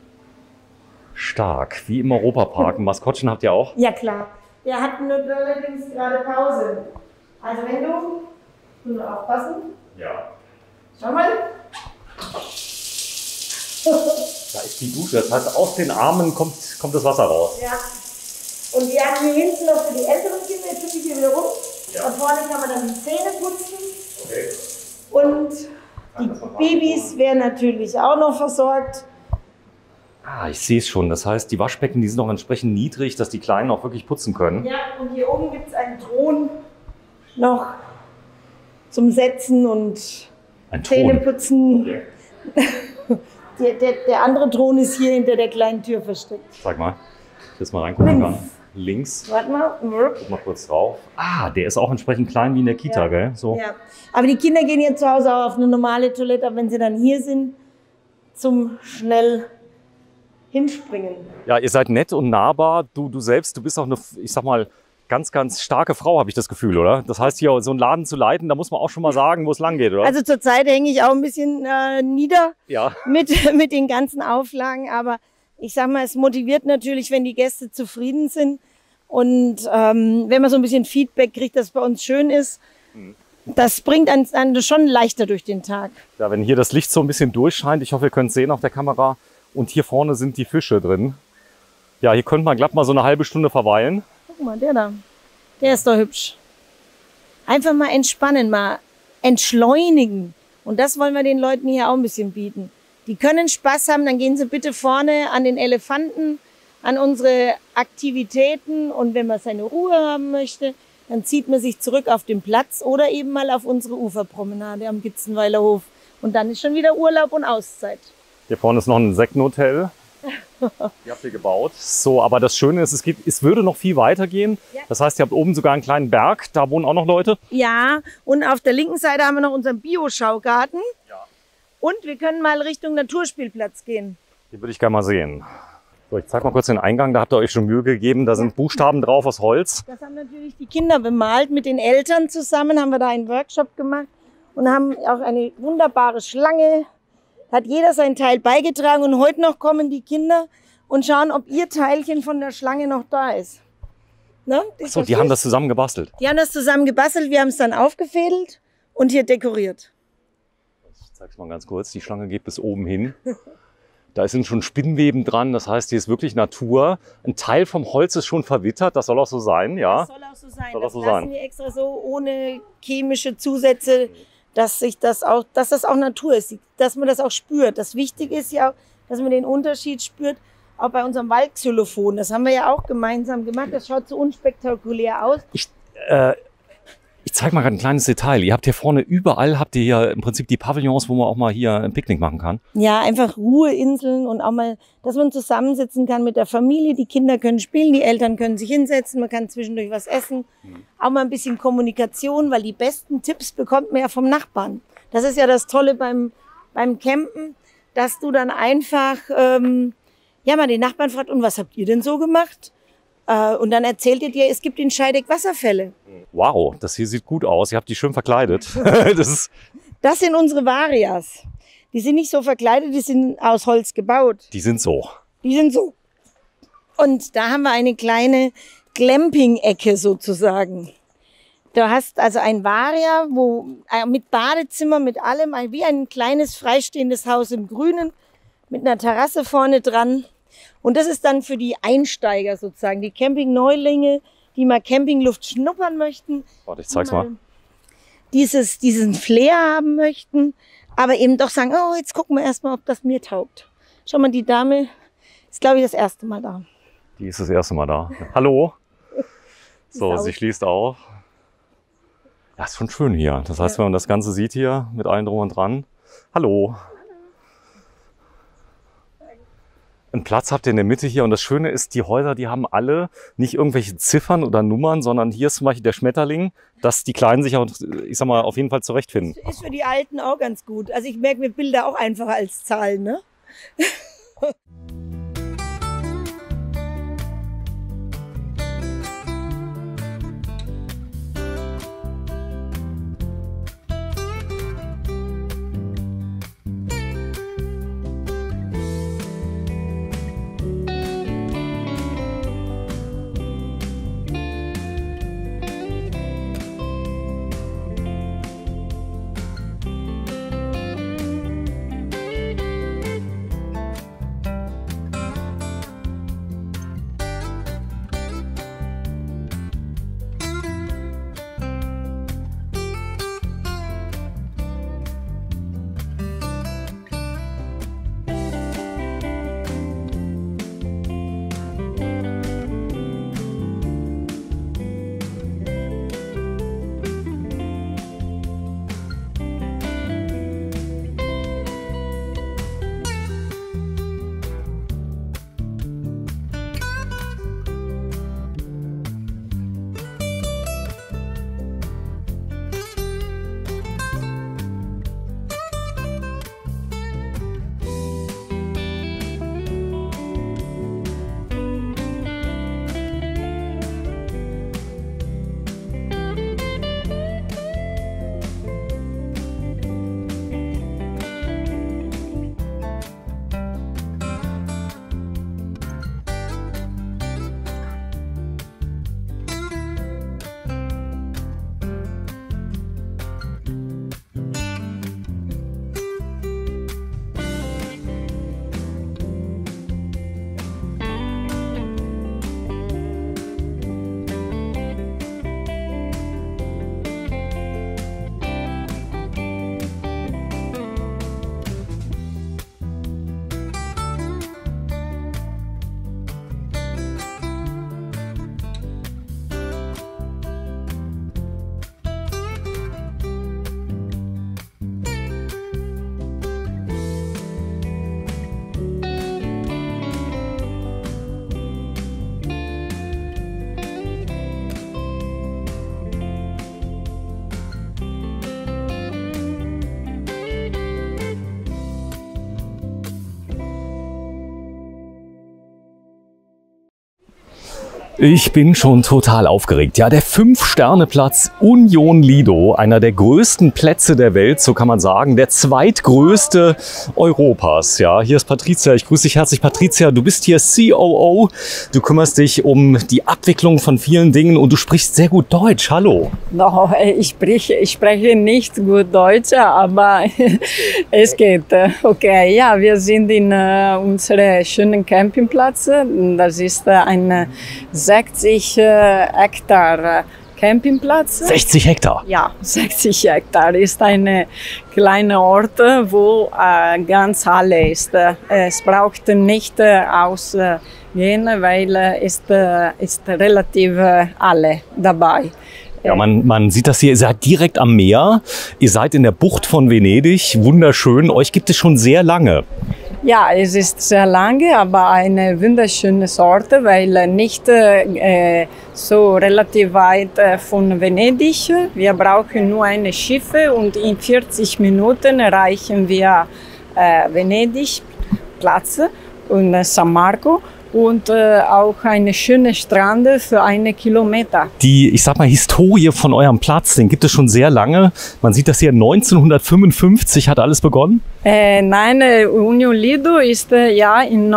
Stark, wie im Europapark. Ein Maskottchen habt ihr auch? Ja klar, der hat nur allerdings gerade Pause. Also wenn du, du nur aufpassen. Ja. Schau mal. Da ist die Dusche, das heißt, aus den Armen kommt, kommt das Wasser raus. Ja. Und wir haben hier hinten noch für die älteren Kinder, jetzt gucke ich hier wieder rum. Ja. Und vorne kann man dann die Zähne putzen. Okay. Und die Babys werden natürlich auch noch versorgt. Ah, ich sehe es schon. Das heißt, die Waschbecken, die sind noch entsprechend niedrig, dass die Kleinen auch wirklich putzen können. Ja, und hier oben gibt es einen Thron noch zum Setzen und Ein Zähneputzen. Okay. Der, der, der andere Thron ist hier hinter der kleinen Tür versteckt. Sag mal, ich jetzt mal reingucken kann. Links. Warte mal. Guck mal kurz drauf. Ah, der ist auch entsprechend klein wie in der Kita, ja. Gell? So. Ja. Aber die Kinder gehen jetzt zu Hause auch auf eine normale Toilette, aber wenn sie dann hier sind, zum schnell hinspringen. Ja, ihr seid nett und nahbar. Du, du selbst, du bist auch eine, ich sag mal, ganz, ganz starke Frau, habe ich das Gefühl, oder? Das heißt, hier so einen Laden zu leiten, da muss man auch schon mal sagen, wo es lang geht, oder? Also zurzeit hänge ich auch ein bisschen äh, nieder ja. mit, mit den ganzen Auflagen, aber ich sag mal, es motiviert natürlich, wenn die Gäste zufrieden sind und ähm, wenn man so ein bisschen Feedback kriegt, dass es bei uns schön ist, mhm. Das bringt einen, einen schon leichter durch den Tag. Ja, wenn hier das Licht so ein bisschen durchscheint, ich hoffe, ihr könnt es sehen auf der Kamera, und hier vorne sind die Fische drin. Ja, hier könnte man glatt mal so eine halbe Stunde verweilen. Guck mal, der da, der ist doch hübsch. Einfach mal entspannen, mal entschleunigen. Und das wollen wir den Leuten hier auch ein bisschen bieten. Die können Spaß haben, dann gehen sie bitte vorne an den Elefanten, an unsere Aktivitäten. Und wenn man seine Ruhe haben möchte, dann zieht man sich zurück auf den Platz oder eben mal auf unsere Uferpromenade am Gitzenweiler Hof. Und dann ist schon wieder Urlaub und Auszeit. Hier vorne ist noch ein Insektenhotel. Die habt ihr gebaut. So, aber das Schöne ist, es, geht, es würde noch viel weitergehen. Ja. Das heißt, ihr habt oben sogar einen kleinen Berg. Da wohnen auch noch Leute. Ja, und auf der linken Seite haben wir noch unseren Bio-Schaugarten. Ja. Und wir können mal Richtung Naturspielplatz gehen. Die würde ich gerne mal sehen. So, ich zeig mal kurz den Eingang. Da habt ihr euch schon Mühe gegeben. Da sind Buchstaben drauf aus Holz. Das haben natürlich die Kinder bemalt. Mit den Eltern zusammen haben wir da einen Workshop gemacht und haben auch eine wunderbare Schlange. Hat jeder sein Teil beigetragen und heute noch kommen die Kinder und schauen, ob ihr Teilchen von der Schlange noch da ist. Ne? So, die haben das zusammen gebastelt. Die haben das zusammen gebastelt, wir haben es dann aufgefädelt und hier dekoriert. Ich zeig's mal ganz kurz. Die Schlange geht bis oben hin. Da sind schon Spinnweben dran, das heißt, hier ist wirklich Natur. Ein Teil vom Holz ist schon verwittert, das soll auch so sein, ja? Das soll auch so sein. Soll das auch so lassen sein. wir extra so ohne chemische Zusätze, dass sich das auch, dass das auch Natur ist, dass man das auch spürt. Das Wichtige ist ja auch, dass man den Unterschied spürt, auch bei unserem Waldxylophon. Das haben wir ja auch gemeinsam gemacht. Das schaut so unspektakulär aus. Ich, äh, ich zeige mal gerade ein kleines Detail. Ihr habt hier vorne überall, habt ihr hier im Prinzip die Pavillons, wo man auch mal hier ein Picknick machen kann. Ja, einfach Ruheinseln und auch mal, dass man zusammensitzen kann mit der Familie. Die Kinder können spielen, die Eltern können sich hinsetzen, man kann zwischendurch was essen. Mhm. Auch mal ein bisschen Kommunikation, weil die besten Tipps bekommt man ja vom Nachbarn. Das ist ja das Tolle beim, beim Campen, dass du dann einfach ähm, ja mal den Nachbarn fragst, und was habt ihr denn so gemacht? Äh, und dann erzählt ihr dir, es gibt in Scheideck Wasserfälle. Wow, das hier sieht gut aus. Ihr habt die schön verkleidet. das, ist das sind unsere Varias. Die sind nicht so verkleidet, die sind aus Holz gebaut. Die sind so. Die sind so. Und da haben wir eine kleine Glamping-Ecke sozusagen. Du hast also ein Varia, wo äh, mit Badezimmer, mit allem, wie ein kleines freistehendes Haus im Grünen, mit einer Terrasse vorne dran. Und das ist dann für die Einsteiger sozusagen, die Camping-Neulinge, die mal Campingluft schnuppern möchten. Warte, ich zeig's mal. Dieses, diesen Flair haben möchten, aber eben doch sagen, oh, jetzt gucken wir erstmal, ob das mir taugt. Schau mal, die Dame ist, glaube ich, das erste Mal da. Die ist das erste Mal da. Hallo. So, Ist sie auch. schließt auch. Ja, ist schon schön hier. Das heißt, Ja. wenn man das Ganze sieht hier mit allen drum und dran. Hallo. Einen Platz habt ihr in der Mitte hier und das Schöne ist, die Häuser, die haben alle nicht irgendwelche Ziffern oder Nummern, sondern hier ist zum Beispiel der Schmetterling, dass die Kleinen sich auch, ich sag mal, auf jeden Fall zurechtfinden. Ist für die Alten auch ganz gut. Also ich merke mir Bilder auch einfacher als Zahlen, ne? Ich bin schon total aufgeregt. Ja, der Fünf-Sterne-Platz Union Lido, einer der größten Plätze der Welt, so kann man sagen, der zweitgrößte Europas. Ja, hier ist Patricia. Ich grüße dich herzlich, Patricia. Du bist hier C O O. Du kümmerst dich um die Abwicklung von vielen Dingen und du sprichst sehr gut Deutsch. Hallo. No, ich spreche, ich spreche nicht gut Deutsch, aber es geht. Okay, ja, wir sind in uh, unserem schönen Campingplatz. Das ist uh, ein sechzig Hektar Campingplatz. sechzig Hektar? Ja, sechzig Hektar ist ein kleiner Ort, wo äh, ganz Halle ist. Es braucht nicht äh, ausgehen, weil es äh, ist relativ äh, alle dabei. Ja, man, man sieht das hier, ihr seid direkt am Meer, ihr seid in der Bucht von Venedig, wunderschön, euch gibt es schon sehr lange. Ja, es ist sehr lange, aber eine wunderschöne Sorte, weil nicht äh, so relativ weit äh, von Venedig. Wir brauchen nur ein Schiff und in vierzig Minuten erreichen wir äh, Venedig, Platz und äh, San Marco. Und äh, auch eine schöne Strand für einen Kilometer. Die, ich sag mal, Historie von eurem Platz, den gibt es schon sehr lange. Man sieht das hier, neunzehnhundertfünfundfünfzig hat alles begonnen? Äh, nein, Union Lido ist äh, ja in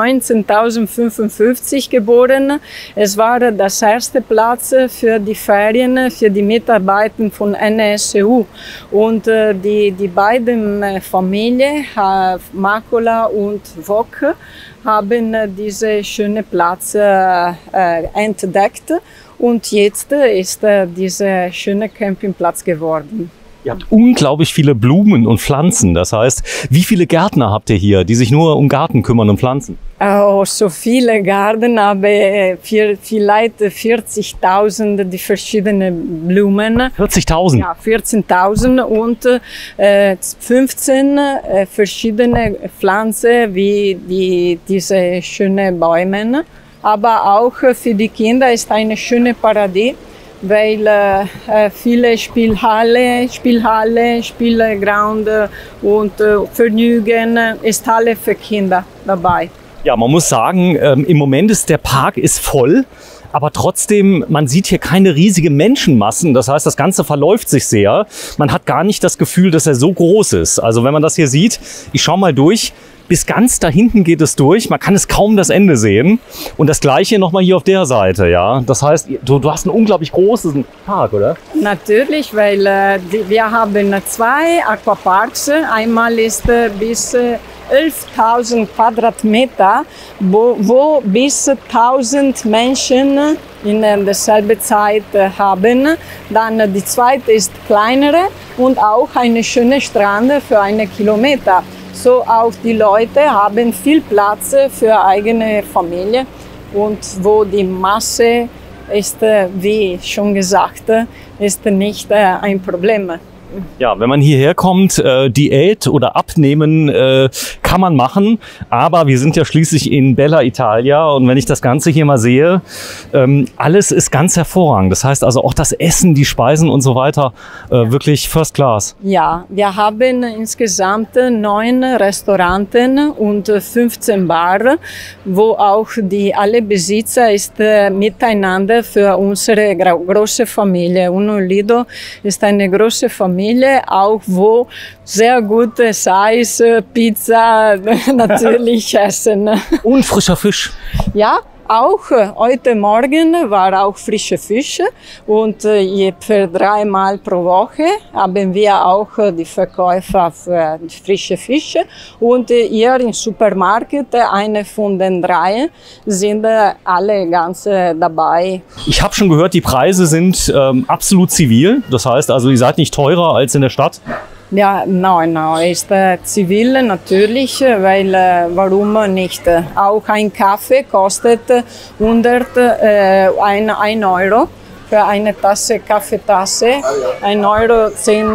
neunzehntausendfünfundfünfzig geboren. Es war das erste Platz für die Ferien, für die Mitarbeiter von N S U. Und äh, die, die beiden äh, Familien, äh, Makula und Wok, haben diese schöne Platz äh, entdeckt und jetzt ist äh, dieser schöne Campingplatz geworden. Ihr habt unglaublich viele Blumen und Pflanzen. Das heißt, wie viele Gärtner habt ihr hier, die sich nur um Garten kümmern und Pflanzen? Oh, so viele Garten, aber vielleicht vierzigtausend die verschiedenen Blumen. vierzigtausend? Ja, vierzehntausend und äh, fünfzehn äh, verschiedene Pflanzen wie die, diese schönen Bäume. Aber auch für die Kinder ist ein schönes Paradies, weil äh, viele Spielhalle, Spielhalle, Spielground und äh, Vergnügen ist alle für Kinder dabei. Ja, man muss sagen, ähm, im Moment ist der Park ist voll, aber trotzdem, man sieht hier keine riesigen Menschenmassen. Das heißt, das Ganze verläuft sich sehr. Man hat gar nicht das Gefühl, dass er so groß ist. Also wenn man das hier sieht, ich schaue mal durch, bis ganz da hinten geht es durch. Man kann es kaum das Ende sehen. Und das Gleiche nochmal hier auf der Seite, ja. Das heißt, du, du hast einen unglaublich großen Park, oder? Natürlich, weil äh, die, wir haben zwei Aquaparks. Einmal ist äh, bis äh, elftausend Quadratmeter, wo, wo bis tausend Menschen in äh, derselben Zeit äh, haben. Dann äh, die zweite ist kleinere und auch eine schöne Strand für einen Kilometer. So auch die Leute haben viel Platz für eigene Familie und wo die Masse ist, wie schon gesagt, ist nicht ein Problem. Ja, wenn man hierher kommt, äh, Diät oder Abnehmen äh, kann man machen, aber wir sind ja schließlich in Bella Italia und wenn ich das Ganze hier mal sehe, ähm, alles ist ganz hervorragend. Das heißt also auch das Essen, die Speisen und so weiter, äh, wirklich First Class. Ja, wir haben insgesamt neun Restaurants und fünfzehn Bars, wo auch die alle Besitzer ist äh, miteinander für unsere große Familie. Union Lido ist eine große Familie. Auch wo sehr gutes Eis, Pizza natürlich essen. Und frischer Fisch. Ja, auch heute Morgen war auch frischer Fisch und für dreimal pro Woche haben wir auch die Verkäufer für frische Fische und hier im Supermarkt, eine von den drei, sind alle ganz dabei. Ich habe schon gehört, die Preise sind ähm, absolut zivil, das heißt also, ihr seid nicht teurer als in der Stadt? Ja, nein, nein, ist äh, zivil natürlich, weil äh, warum nicht? Auch ein Kaffee kostet hundert, äh, ein, ein Euro für eine Tasse Kaffeetasse, ein Euro zehn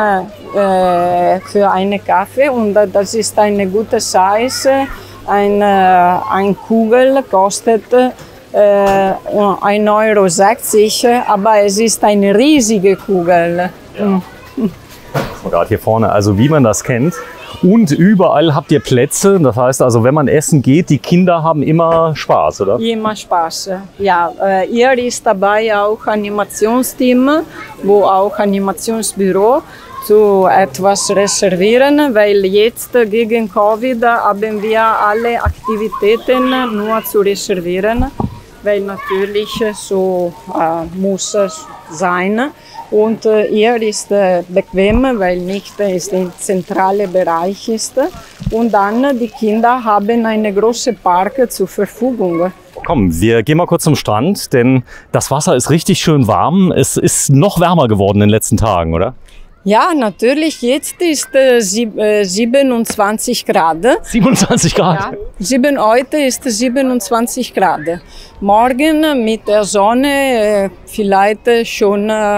äh, für eine Kaffee und äh, das ist eine gute Size. Ein, äh, ein Kugel kostet äh, ein Euro sechzig, aber es ist eine riesige Kugel. Ja. Gerade hier vorne, also wie man das kennt. Und überall habt ihr Plätze. Das heißt also, wenn man essen geht, die Kinder haben immer Spaß, oder? Immer Spaß, ja. Äh, hier ist dabei auch Animationsteam, wo auch Animationsbüro zu etwas reservieren, weil jetzt gegen Covid haben wir alle Aktivitäten nur zu reservieren, weil natürlich so äh, muss es sein. Und äh, hier ist äh, bequem, weil nicht äh, ist ein zentraler Bereich ist. Und dann die Kinder haben eine große Park zur Verfügung. Komm, wir gehen mal kurz zum Strand, denn das Wasser ist richtig schön warm. Es ist noch wärmer geworden in den letzten Tagen, oder? Ja, natürlich. Jetzt ist äh, sieb, äh, siebenundzwanzig Grad. siebenundzwanzig Grad? Ja, sieben, heute ist siebenundzwanzig Grad. Morgen mit der Sonne äh, vielleicht schon äh,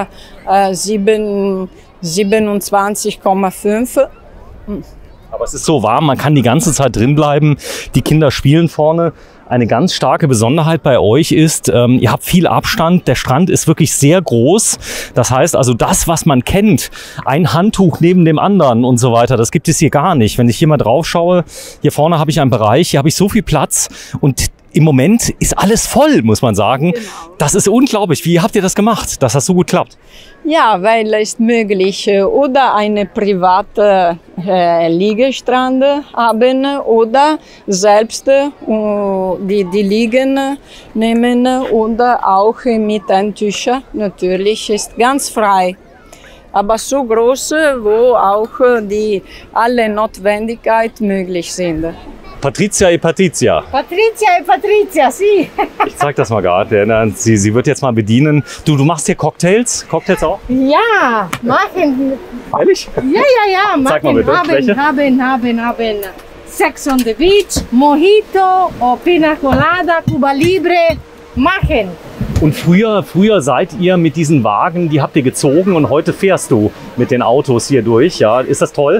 sieben, siebenundzwanzig Komma fünf. Hm. Aber es ist so warm, man kann die ganze Zeit drin bleiben. Die Kinder spielen vorne. Eine ganz starke Besonderheit bei euch ist, ähm, ihr habt viel Abstand. Der Strand ist wirklich sehr groß. Das heißt also, das, was man kennt, ein Handtuch neben dem anderen und so weiter, das gibt es hier gar nicht. Wenn ich hier mal drauf schaue, hier vorne habe ich einen Bereich, hier habe ich so viel Platz und im Moment ist alles voll, muss man sagen. Genau. Das ist unglaublich. Wie habt ihr das gemacht, dass das so gut klappt? Ja, weil es ist möglich, oder eine private äh, Liegestrand haben oder selbst äh, die, die Liegen nehmen oder auch mit Handtüchern. Natürlich ist ganz frei. Aber so groß, wo auch die alle Notwendigkeiten möglich sind. Patrizia e Patrizia. Patrizia e Patrizia, sì. Ich zeig das mal gerade. Sie, sie wird jetzt mal bedienen. Du, du machst hier Cocktails? Cocktails auch? Ja, machen. Ehrlich? Ja, ja, ja. Machen, Zeig mal bitte. haben, Welche? haben, haben, haben. Sex on the Beach, Mojito, Pina Colada, Cuba Libre. Machen. Und früher, früher seid ihr mit diesen Wagen, die habt ihr gezogen und heute fährst du mit den Autos hier durch. Ja, ist das toll?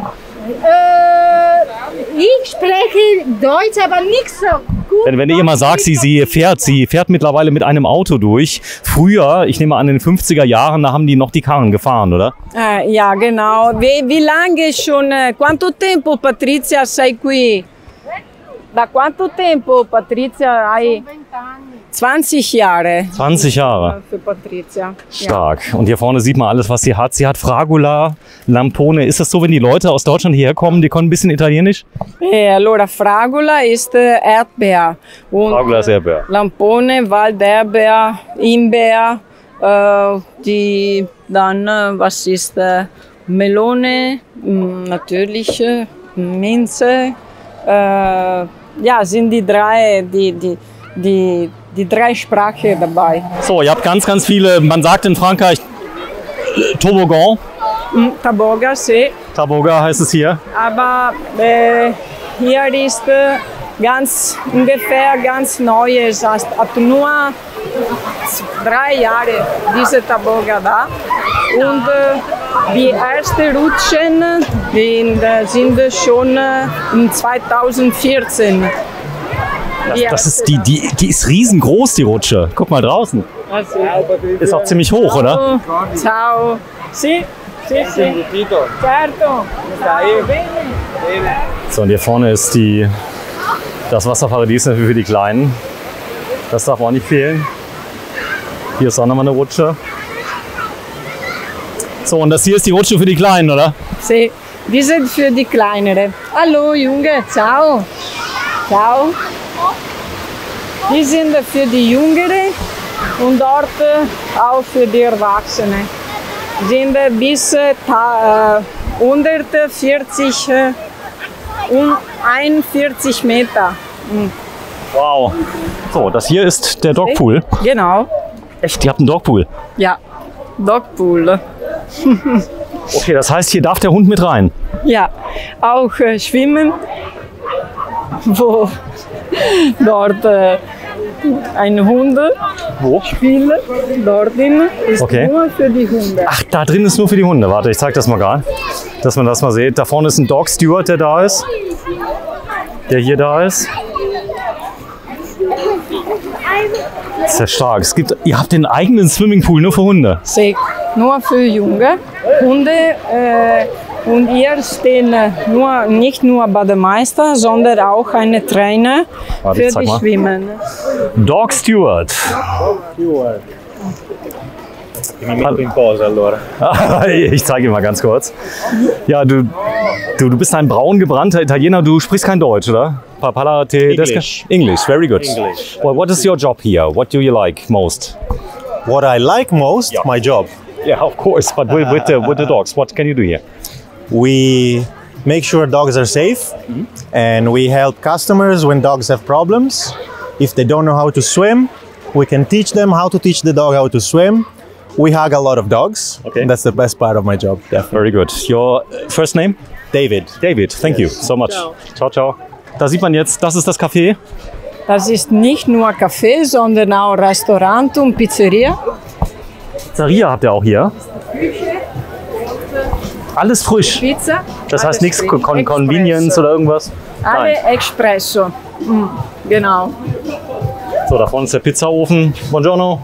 Äh, ich spreche Deutsch, aber nicht so gut. Wenn, wenn ihr mal sagt, sie, sie fährt, sie fährt mittlerweile mit einem Auto durch. Früher, ich nehme an, in den fünfziger Jahren, da haben die noch die Karren gefahren, oder? Äh, ja, genau. Wie, wie lange schon? Quanto tempo, Patrizia, sei qui? Da quanto tempo, Patrizia, hai? zwanzig Jahre. zwanzig Jahre. Für Patrizia. Stark. Und hier vorne sieht man alles, was sie hat. Sie hat Fragola, Lampone. Ist das so, wenn die Leute aus Deutschland hierher kommen, die können ein bisschen Italienisch? Eh, allora, Fragola ist äh, Erdbeer. Und Fragola ist Erdbeer. Lampone, Walderdbeer, Himbeer, äh, die dann, äh, was ist, äh, Melone, mh, natürlich, äh, Minze, äh, ja, sind die drei, die, die, die, die drei Sprachen dabei. So, ihr habt ganz, ganz viele, man sagt in Frankreich Toboggan. Mm, Taboga, sì. Taboga heißt es hier. Aber äh, hier ist äh, ganz ungefähr ganz Neues. Es hat nur drei Jahre diese Taboga da. Und äh, die ersten Rutschen die, sind schon äh, in zweitausendvierzehn. Das, das ist die, die, die ist riesengroß, die Rutsche. Guck mal draußen. Ist auch ziemlich hoch, oder? Ciao. Sì, sì, sì. Certo. So, und hier vorne ist die, das Wasserparadies für die Kleinen. Das darf auch nicht fehlen. Hier ist auch nochmal eine Rutsche. So, und das hier ist die Rutsche für die Kleinen, oder? Sì, die sind für die Kleineren. Hallo, Junge, ciao. Ciao. Die sind für die Jüngeren und dort auch für die Erwachsenen. Sind bis äh, hundertvierzig äh, und einundvierzig Meter. Mhm. Wow. So, das hier ist der Dogpool. Genau. Echt, ihr habt einen Dogpool? Ja, Dogpool. Okay, das heißt, hier darf der Hund mit rein? Ja, auch äh, schwimmen. Wo dort äh, ein Hund Wo? spielt, dort drin ist Okay. nur für die Hunde. Ach, da drin ist nur für die Hunde. Warte, ich zeig das mal gerade, dass man das mal sieht. Da vorne ist ein Dog Steward, der da ist. Der hier da ist. Sehr stark. Es gibt, ihr habt den eigenen Swimmingpool nur für Hunde. See, nur für Junge. Hunde äh, Und hier stehen nur, nicht nur Bademeister, sondern auch eine Trainer Warte, für die Schwimmen. Dog Steward. Steward. In Pause, allora. Ich zeige mal ganz kurz. Ja, du, du, du bist ein braun gebrannter Italiener, du sprichst kein Deutsch, oder? Parla te English. English, very good. English. Well, what is your job here? What do you like most? What I like most, Yeah. my job. Yeah, of course, but with, with, the, with the dogs, what can you do here? We make sure dogs are safe, and we help customers when dogs have problems. If they don't know how to swim, we can teach them how to teach the dog how to swim. We hug a lot of dogs. Okay. That's the best part of my job, definitely. Very good. Your first name? David. David, thank you so much. Ciao, ciao. Da sieht man jetzt, das ist das Café. Das ist nicht nur Café, sondern auch Restaurant und Pizzeria. Pizzeria habt ihr auch hier. Alles frisch. Pizza. Das heißt alles nichts frisch. Con Convenience Espresso. oder irgendwas? Alle Nein. Espresso. Mm, genau. So, da vorne ist der Pizzaofen. Buongiorno.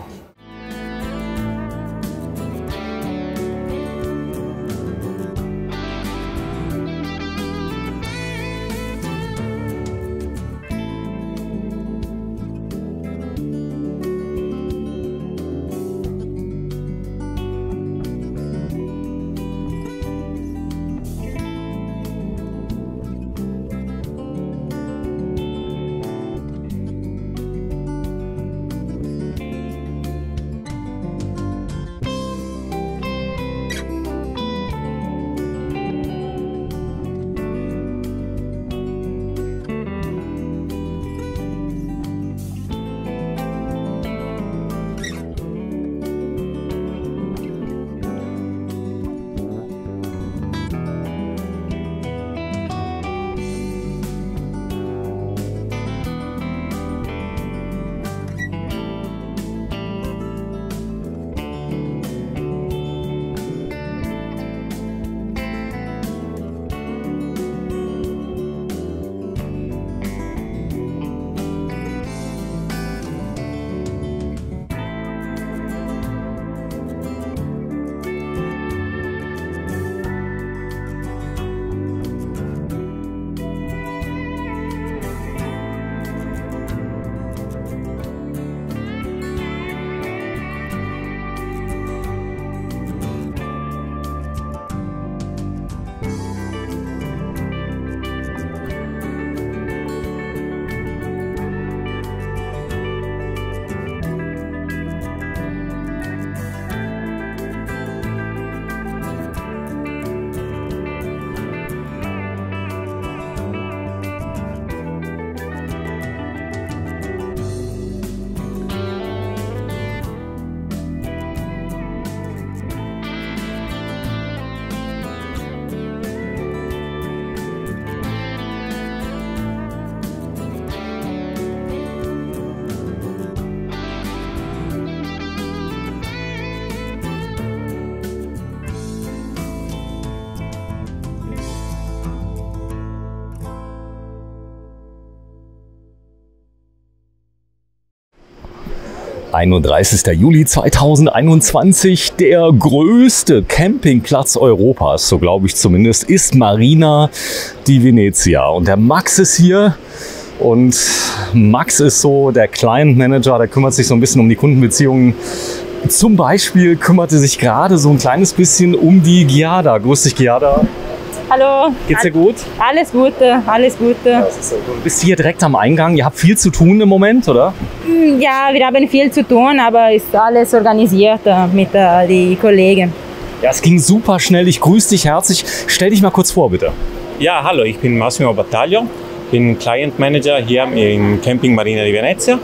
einunddreißigster Juli zweitausendeinundzwanzig, der größte Campingplatz Europas, so glaube ich zumindest, ist Marina di Venezia. Und der Max ist hier und Max ist so der Client Manager, der kümmert sich so ein bisschen um die Kundenbeziehungen. Zum Beispiel kümmerte sich gerade so ein kleines bisschen um die Giada. Grüß dich, Giada. Hallo. Geht's dir gut? Alles Gute, alles Gute. Du bist hier direkt am Eingang. Ihr habt viel zu tun im Moment, oder? Ja, wir haben viel zu tun, aber ist alles organisiert mit äh, den Kollegen. Ja, es ging super schnell. Ich grüße dich herzlich. Stell dich mal kurz vor, bitte. Ja, hallo, ich bin Massimo Battaglio, bin Client Manager hier im Camping Marina di Venezia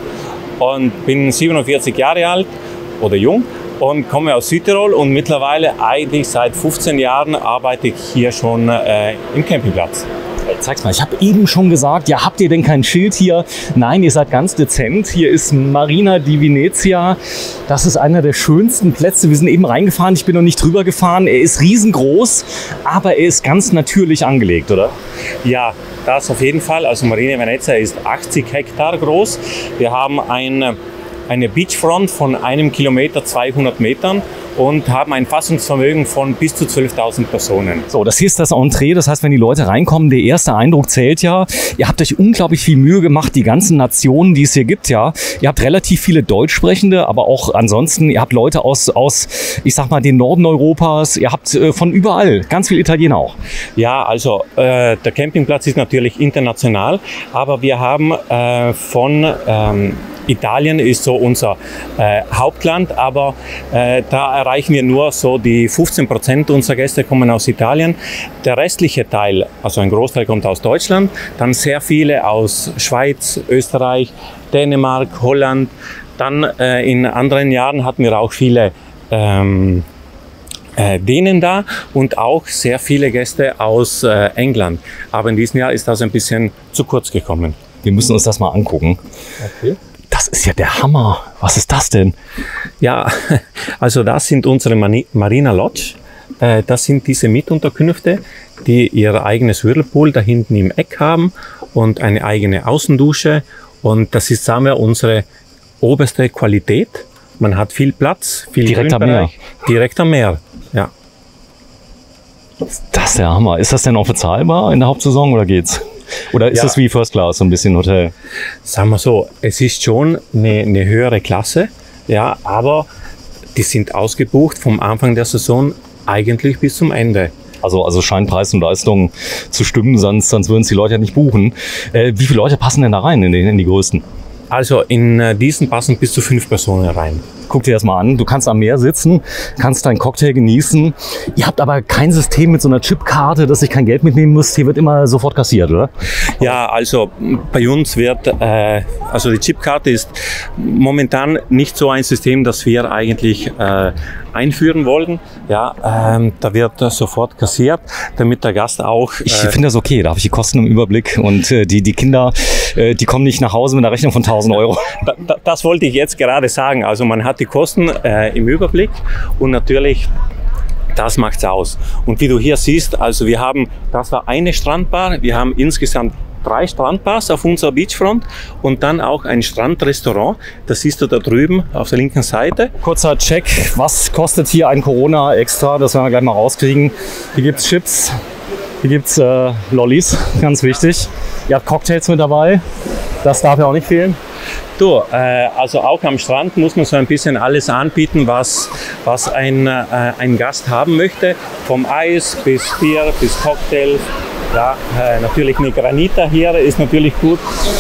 und bin siebenundvierzig Jahre alt oder jung und komme aus Südtirol und mittlerweile eigentlich seit fünfzehn Jahren arbeite ich hier schon äh, im Campingplatz. Zeig's mal, ich habe eben schon gesagt, ja, habt ihr denn kein Schild hier? Nein, ihr seid ganz dezent. Hier ist Marina di Venezia. Das ist einer der schönsten Plätze. Wir sind eben reingefahren, ich bin noch nicht drüber gefahren. Er ist riesengroß, aber er ist ganz natürlich angelegt, oder? Ja, das auf jeden Fall. Also Marina di Venezia ist achtzig Hektar groß. Wir haben ein eine Beachfront von einem Kilometer, zweihundert Metern und haben ein Fassungsvermögen von bis zu zwölftausend Personen. So, das hier ist das Entree. Das heißt, wenn die Leute reinkommen, der erste Eindruck zählt ja. Ihr habt euch unglaublich viel Mühe gemacht, die ganzen Nationen, die es hier gibt, ja. Ihr habt relativ viele Deutschsprechende, aber auch ansonsten, ihr habt Leute aus, aus ich sag mal, den Norden Europas. Ihr habt äh, von überall ganz viele Italiener auch. Ja, also äh, der Campingplatz ist natürlich international, aber wir haben äh, von ähm, Italien ist so unser äh, Hauptland, aber äh, da erreichen wir nur so die fünfzehn Prozent unserer Gäste kommen aus Italien. Der restliche Teil, also ein Großteil kommt aus Deutschland, dann sehr viele aus Schweiz, Österreich, Dänemark, Holland. Dann äh, in anderen Jahren hatten wir auch viele ähm, äh, Dänen da und auch sehr viele Gäste aus äh, England. Aber in diesem Jahr ist das ein bisschen zu kurz gekommen. Wir müssen uns das mal angucken. Okay. Das ist ja der Hammer. Was ist das denn? Ja, also das sind unsere Marina Lodge. Das sind diese Mietunterkünfte, die ihr eigenes Whirlpool da hinten im Eck haben und eine eigene Außendusche. Und das ist, sagen wir, unsere oberste Qualität. Man hat viel Platz, viel direkt am Meer. Direkt am Meer, ja. Das ist der Hammer. Ist das denn auch bezahlbar in der Hauptsaison oder geht's? Oder ist Ja. das wie First Class, so ein bisschen Hotel? Sagen wir so, es ist schon eine, eine höhere Klasse, ja, aber die sind ausgebucht vom Anfang der Saison eigentlich bis zum Ende. Also, also scheint Preis und Leistung zu stimmen, sonst, sonst würden es die Leute ja nicht buchen. Äh, wie viele Leute passen denn da rein in die, in die größten? Also in äh, diesen passen bis zu fünf Personen rein. Guck dir das mal an. Du kannst am Meer sitzen, kannst deinen Cocktail genießen. Ihr habt aber kein System mit so einer Chipkarte, dass ich kein Geld mitnehmen muss. Hier wird immer sofort kassiert, oder? Ja, also bei uns wird, äh, also die Chipkarte ist momentan nicht so ein System, das wir eigentlich äh, einführen wollen. Ja, ähm, da wird das sofort kassiert, damit der Gast auch... Äh, Ich finde das okay, da habe ich die Kosten im Überblick und äh, die, die Kinder, äh, die kommen nicht nach Hause mit einer Rechnung von tausend Euro. Da, da, das wollte ich jetzt gerade sagen. Also man hat die Kosten äh, im Überblick und natürlich, das macht's aus. Und wie du hier siehst, also wir haben, das war eine Strandbar, wir haben insgesamt drei Strandbars auf unserer Beachfront und dann auch ein Strandrestaurant. Das siehst du da drüben auf der linken Seite. Kurzer Check, was kostet hier ein Corona extra? Das werden wir gleich mal rauskriegen. Hier gibt's Chips, hier gibt's äh, Lollis, ganz wichtig. Ihr habt Cocktails mit dabei, das darf ja auch nicht fehlen. Du, äh, also auch am Strand muss man so ein bisschen alles anbieten, was, was ein, äh, ein Gast haben möchte. Vom Eis bis Bier bis Cocktail. Ja, äh, natürlich eine Granita hier ist natürlich gut.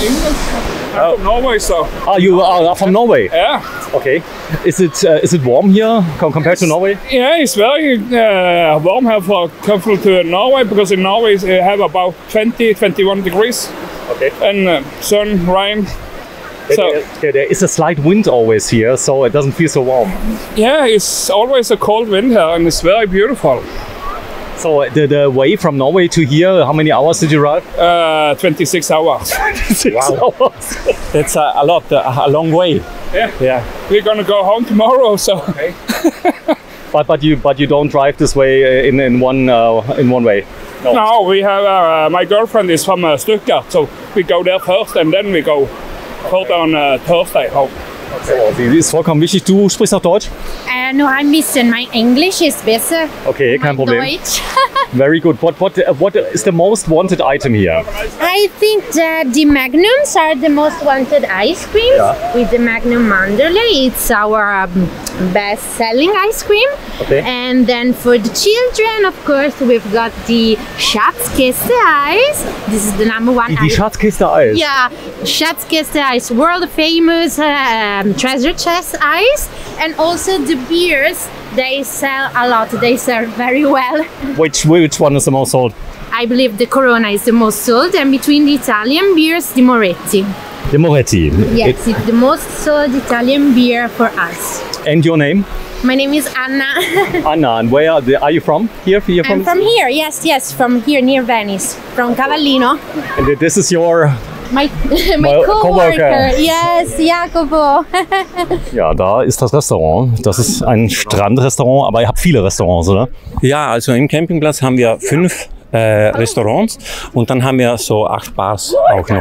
I'm from Norway, so. Ah, you are from Norway? Yeah. Okay. Is it uh, is it warm here compared to Norway? Yeah, it's very uh, warm here for compared to Norway because in Norway we have about twenty, twenty-one degrees. Okay. And uh, sun, rain. So There, there is a slight wind always here, so it doesn't feel so warm. yeah, it's always a cold wind here and it's very beautiful. So the, the way from Norway to here, how many hours did you ride? Uh, twenty-six hours. Wow. hours. That's a, a lot, a, a long way. Yeah. Yeah. We're gonna go home tomorrow, so. Okay. but but you but you don't drive this way in in one uh, in one way. No, no we have uh, my girlfriend is from uh, Stuttgart, so we go there first and then we go first on uh, Thursday home. Sie ist vollkommen wichtig. Du sprichst auch Deutsch? Uh, no, ein bisschen. My English is besser. Okay, kein Problem. Deutsch. Very good. What what uh, what is the most wanted item here? I think that the Magnums are the most wanted ice creams. Yeah. With the Magnum Mandorle, it's our um, best-selling ice cream. Okay. And then for the children, of course, we've got the Schatzkiste ice. This is the number one. Die, die ice- Schatzkiste Eis. Yeah, Schatzkiste ice, world famous uh, um, treasure chest ice, and also the beers. They sell a lot. They sell very well. Which which one is the most sold? I believe the Corona is the most sold, and between the Italian beers, the Moretti. The Moretti. Yes, it's the most sold Italian beer for us. And your name? My name is Anna. Anna. And where are, the, are you from? Here? Here I'm from here. Yes, yes, from here near Venice, from Cavallino. And this is your... My my My coworker. coworker. Yes, Jacopo. Ja, da ist das Restaurant. Das ist ein Strandrestaurant, aber ihr habt viele Restaurants, oder? Ja, also im Campingplatz haben wir fünf äh, Restaurants und dann haben wir so acht Bars auch noch.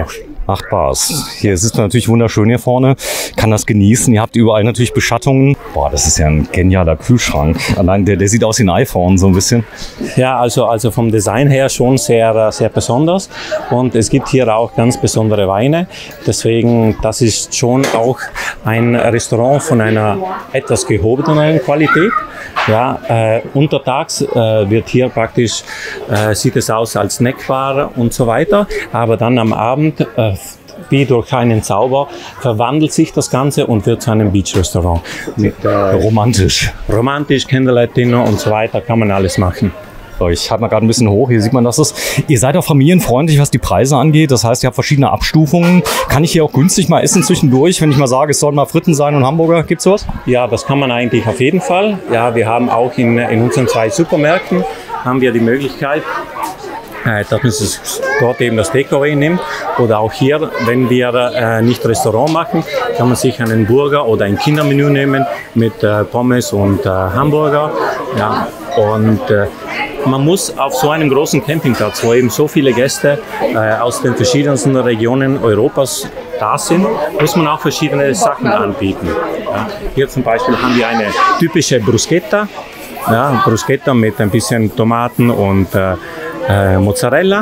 Acht Bars. Hier sitzt man natürlich wunderschön hier vorne, kann das genießen. Ihr habt überall natürlich Beschattungen. Boah, das ist ja ein genialer Kühlschrank. Allein der, der sieht aus wie ein iPhone so ein bisschen. Ja, also, also vom Design her schon sehr, sehr besonders. Und es gibt hier auch ganz besondere Weine. Deswegen, das ist schon auch ein Restaurant von einer etwas gehobenen Qualität. Ja, äh, untertags äh, wird hier praktisch, äh, sieht es aus als Snackbar und so weiter, aber dann am Abend, äh, wie durch einen Zauber, verwandelt sich das Ganze und wird zu einem Beach-Restaurant. Mit, äh, romantisch. Romantisch, Candlelight Dinner und so weiter, kann man alles machen. Ich halte mal gerade ein bisschen hoch, hier sieht man das. Ist. Ihr seid auch familienfreundlich, was die Preise angeht. Das heißt, ihr habt verschiedene Abstufungen. Kann ich hier auch günstig mal essen zwischendurch, wenn ich mal sage, es sollen mal Fritten sein und Hamburger? Gibt's sowas? Ja, das kann man eigentlich auf jeden Fall. Ja, wir haben auch in, in unseren zwei Supermärkten haben wir die Möglichkeit, dass man dort eben das Takeaway nimmt. Oder auch hier, wenn wir äh, nicht Restaurant machen, kann man sich einen Burger oder ein Kindermenü nehmen mit äh, Pommes und äh, Hamburger. Ja, und äh, man muss auf so einem großen Campingplatz, wo eben so viele Gäste äh, aus den verschiedensten Regionen Europas da sind, muss man auch verschiedene Sachen anbieten. Ja, hier zum Beispiel haben wir eine typische Bruschetta, ja, Bruschetta mit ein bisschen Tomaten und äh, äh, Mozzarella.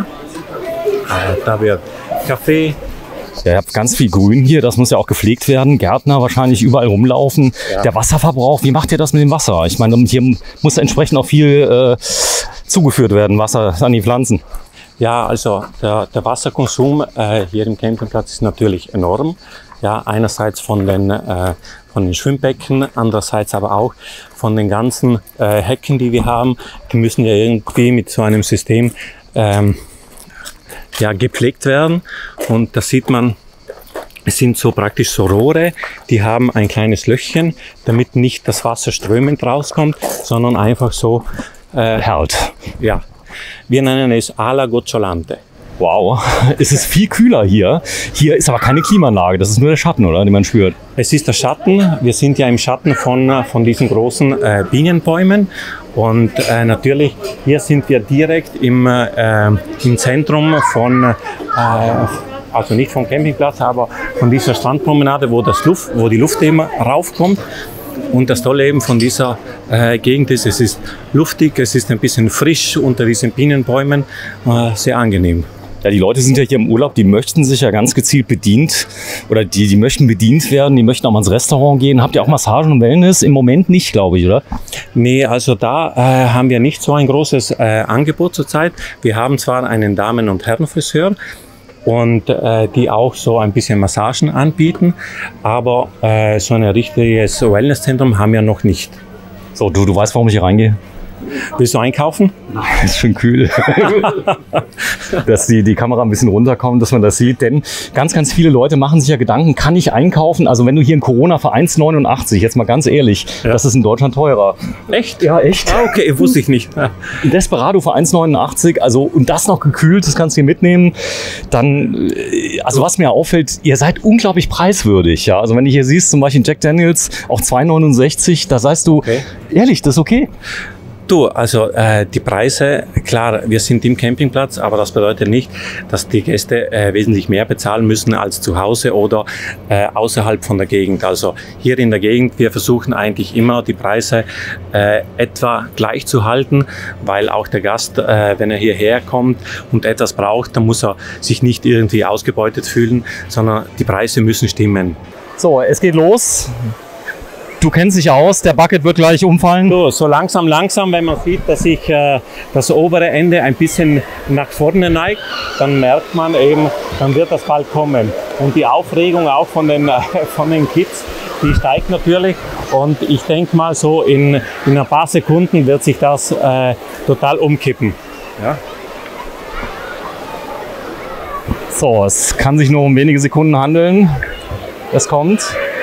Äh, da wird Kaffee. Ja, ihr habt ganz viel Grün hier, das muss ja auch gepflegt werden. Gärtner wahrscheinlich überall rumlaufen. Ja. Der Wasserverbrauch, wie macht ihr das mit dem Wasser? Ich meine, hier muss entsprechend auch viel äh, zugeführt werden, Wasser an die Pflanzen. Ja, also der, der Wasserkonsum äh, hier im Campingplatz ist natürlich enorm. Ja, einerseits von den, äh, von den Schwimmbecken, andererseits aber auch von den ganzen äh, Hecken, die wir haben. Die müssen ja irgendwie mit so einem System ähm, ja, gepflegt werden. Und da sieht man, es sind so praktisch so Rohre, die haben ein kleines Löchchen, damit nicht das Wasser strömend rauskommt, sondern einfach so äh, Hält. Ja, wir nennen es alla gocciolante. Wow, es ist viel kühler hier. Hier ist aber keine Klimaanlage, das ist nur der Schatten, oder, den man spürt. Es ist der Schatten. Wir sind ja im Schatten von, von diesen großen äh, Bienenbäumen. Und äh, natürlich, hier sind wir direkt im, äh, im Zentrum von, äh, also nicht vom Campingplatz, aber von dieser Strandpromenade, wo, das Luft, wo die Luft eben raufkommt. Und das Tolle eben von dieser äh, Gegend ist, es ist luftig, es ist ein bisschen frisch unter diesen Bienenbäumen, äh, sehr angenehm. Ja, die Leute sind ja hier im Urlaub, die möchten sich ja ganz gezielt bedient oder die, die möchten bedient werden, die möchten auch mal ins Restaurant gehen. Habt ihr auch Massagen und Wellness? Im Moment nicht, glaube ich, oder? Nee, also da äh, haben wir nicht so ein großes äh, Angebot zurzeit. Wir haben zwar einen Damen- und Herrenfriseur und äh, die auch so ein bisschen Massagen anbieten, aber äh, so ein richtiges Wellnesszentrum haben wir noch nicht. So, du, du weißt, warum ich hier reingehe? Willst du einkaufen? Nein, ist schon kühl. Dass die, die Kamera ein bisschen runterkommt, dass man das sieht. Denn ganz, ganz viele Leute machen sich ja Gedanken, kann ich einkaufen? Also wenn du hier in Corona für eins neunundachtzig, jetzt mal ganz ehrlich, ja. Das ist in Deutschland teurer. Echt? Ja, echt. Ah, okay, wusste ich nicht. Ein Desperado für eins neunundachtzig, also und das noch gekühlt, das kannst du hier mitnehmen. Dann, also was mir auffällt, ihr seid unglaublich preiswürdig. Ja? Also wenn du hier siehst, zum Beispiel Jack Daniels, auch zwei neunundsechzig, da sagst du, okay. Ehrlich, das ist okay. Du, also äh, die Preise, klar, wir sind im Campingplatz, aber das bedeutet nicht, dass die Gäste äh, wesentlich mehr bezahlen müssen als zu Hause oder äh, außerhalb von der Gegend. Also hier in der Gegend, wir versuchen eigentlich immer die Preise äh, etwa gleich zu halten, weil auch der Gast, äh, wenn er hierher kommt und etwas braucht, dann muss er sich nicht irgendwie ausgebeutet fühlen, sondern die Preise müssen stimmen. So, es geht los. Du kennst dich aus, der Bucket wird gleich umfallen. So, so langsam, langsam, wenn man sieht, dass sich äh, das obere Ende ein bisschen nach vorne neigt, dann merkt man eben, dann wird das bald kommen. Und die Aufregung auch von den, äh, von den Kids, die steigt natürlich. Und ich denke mal, so in, in ein paar Sekunden wird sich das äh, total umkippen. Ja. So, es kann sich nur um wenige Sekunden handeln. Es kommt.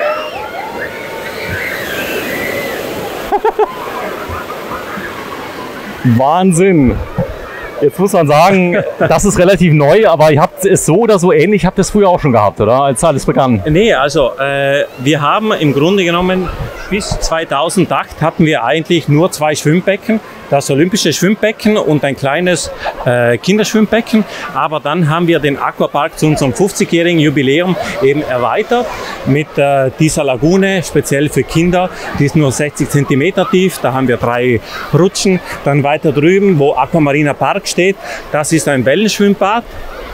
Wahnsinn! Jetzt muss man sagen, das ist relativ neu, aber ihr habt es so oder so ähnlich, habt ihr es früher auch schon gehabt, oder? Als alles begann? Nee, also äh, wir haben im Grunde genommen bis zweitausendacht hatten wir eigentlich nur zwei Schwimmbecken. das olympische Schwimmbecken und ein kleines äh, Kinderschwimmbecken. Aber dann haben wir den Aquapark zu unserem fünfzigjährigen Jubiläum eben erweitert mit äh, dieser Lagune, speziell für Kinder. Die ist nur sechzig Zentimeter tief. Da haben wir drei Rutschen. Dann weiter drüben, wo Aquamarina Park steht, das ist ein Wellenschwimmbad.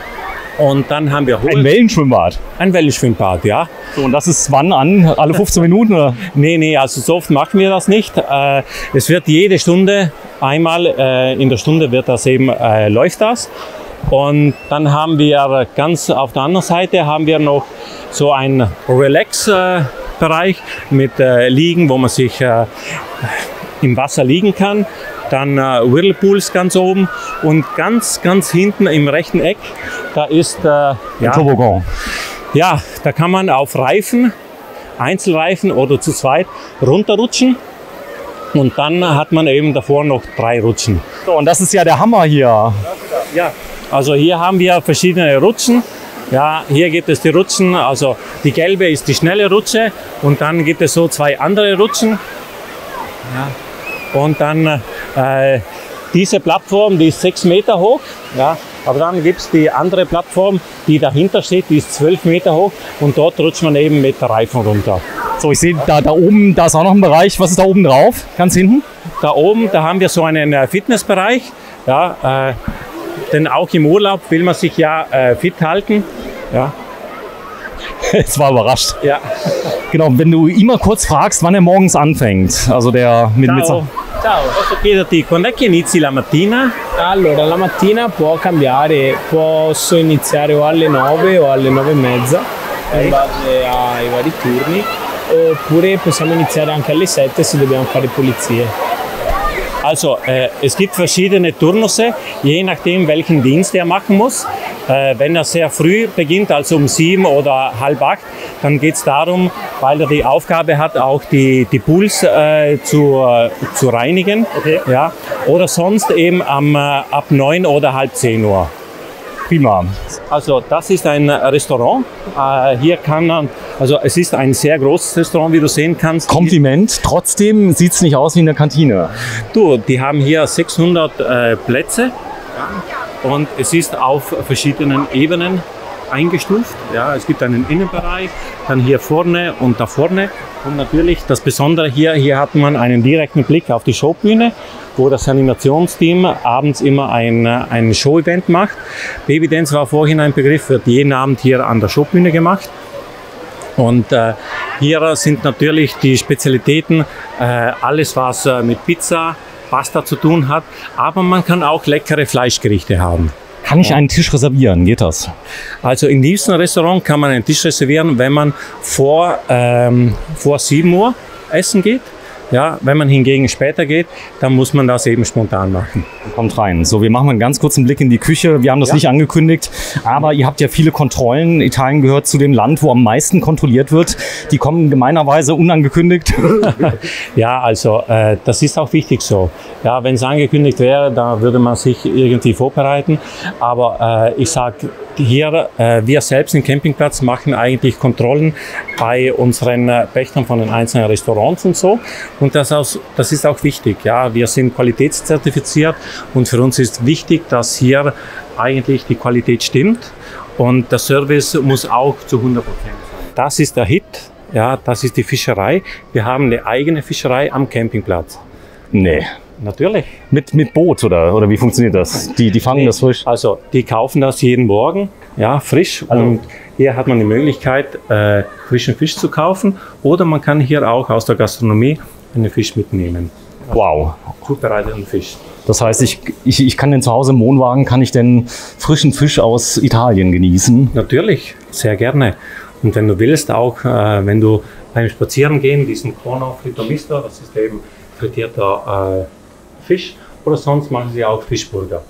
Und dann haben wir ein Wellenschwimmbad. Ein Wellenschwimmbad, ja. So, und das ist wann an? Alle fünfzehn Minuten? Oder? Nee, nee, also so oft machen wir das nicht. Äh, es wird jede Stunde, einmal äh, in der Stunde wird das eben, äh, läuft das. Und dann haben wir ganz auf der anderen Seite haben wir noch so einen Relax-Bereich mit äh, Liegen, wo man sich äh, im Wasser liegen kann. Dann äh, Whirlpools ganz oben und ganz, ganz hinten im rechten Eck, da ist äh, ja, Toboggan. Ja, da kann man auf Reifen, Einzelreifen oder zu zweit runterrutschen und dann hat man eben davor noch drei Rutschen. So, und das ist ja der Hammer hier. Ja, also hier haben wir verschiedene Rutschen. Ja, hier gibt es die Rutschen, also die gelbe ist die schnelle Rutsche und dann gibt es so zwei andere Rutschen. Ja. Und dann äh, diese Plattform, die ist sechs Meter hoch. Ja, aber dann gibt es die andere Plattform, die dahinter steht, die ist zwölf Meter hoch. Und dort rutscht man eben mit Reifen runter. So, ich sehe da, da oben, da ist auch noch ein Bereich. Was ist da oben drauf? Ganz hinten? Da oben, da haben wir so einen äh, Fitnessbereich. Ja, äh, denn auch im Urlaub will man sich ja äh, fit halten. Ja. Jetzt war überrascht. Ja. Genau, wenn du immer kurz fragst, wann er morgens anfängt. Also der mit, mit Ciao. Ciao. Posso chiederti quando è che inizi la mattina? Allora, la mattina può cambiare, posso iniziare o alle nove o alle nove e mezza, in base ai vari turni, oppure possiamo iniziare anche alle sette se dobbiamo fare pulizie. Also äh, es gibt verschiedene Turnusse, je nachdem welchen Dienst er machen muss. Äh, wenn er sehr früh beginnt, also um sieben oder halb acht, dann geht es darum, weil er die Aufgabe hat, auch die, die Pools äh, zu, äh, zu reinigen. Okay. Ja. Oder sonst eben am, äh, ab neun oder halb zehn Uhr. Prima. Also das ist ein Restaurant. Äh, hier kann man, also es ist ein sehr großes Restaurant, wie du sehen kannst. Kompliment. Trotzdem sieht es nicht aus wie eine Kantine. Du, die haben hier sechshundert äh, Plätze und es ist auf verschiedenen Ebenen eingestuft. Ja, es gibt einen Innenbereich, dann hier vorne und da vorne. Und natürlich das Besondere hier, hier hat man einen direkten Blick auf die Showbühne, wo das Animationsteam abends immer ein, ein Show-Event macht. Babydance war vorhin ein Begriff, wird jeden Abend hier an der Showbühne gemacht. Und äh, hier sind natürlich die Spezialitäten, äh, alles was äh, mit Pizza, Pasta zu tun hat, aber man kann auch leckere Fleischgerichte haben. Kann ich einen Tisch reservieren? Geht das? Also in diesem Restaurant kann man einen Tisch reservieren, wenn man vor, ähm, vor sieben Uhr essen geht. Ja, wenn man hingegen später geht, dann muss man das eben spontan machen. Kommt rein. So, wir machen mal einen ganz kurzen Blick in die Küche. Wir haben das ja nicht angekündigt, aber ihr habt ja viele Kontrollen. Italien gehört zu dem Land, wo am meisten kontrolliert wird. Die kommen gemeinerweise unangekündigt. Ja, also äh, das ist auch wichtig so. Ja, wenn es angekündigt wäre, dann würde man sich irgendwie vorbereiten. Aber äh, ich sage hier, äh, wir selbst im Campingplatz machen eigentlich Kontrollen bei unseren äh, Pächtern von den einzelnen Restaurants und so. Und das, aus, das ist auch wichtig. Ja, wir sind qualitätszertifiziert und für uns ist wichtig, dass hier eigentlich die Qualität stimmt und der Service muss auch zu hundert Prozent sein. Das ist der Hit. Ja, das ist die Fischerei. Wir haben eine eigene Fischerei am Campingplatz. Nee. Natürlich. Mit, mit Boot oder, oder wie funktioniert das? Die, die fangen nee. das frisch? Also die kaufen das jeden Morgen, ja, frisch. Also. Und hier hat man die Möglichkeit, äh, frischen Fisch zu kaufen. Oder man kann hier auch aus der Gastronomie einen Fisch mitnehmen. Wow. Zubereiteten Fisch. Das heißt, ich, ich, ich kann den zu Hause im Wohnwagen, kann ich den frischen Fisch aus Italien genießen? Natürlich, sehr gerne. Und wenn du willst, auch äh, wenn du beim Spazierengehen diesen Corno Fritto Misto, das ist eben frittierter äh, Fisch, oder sonst machen sie auch Fischburger.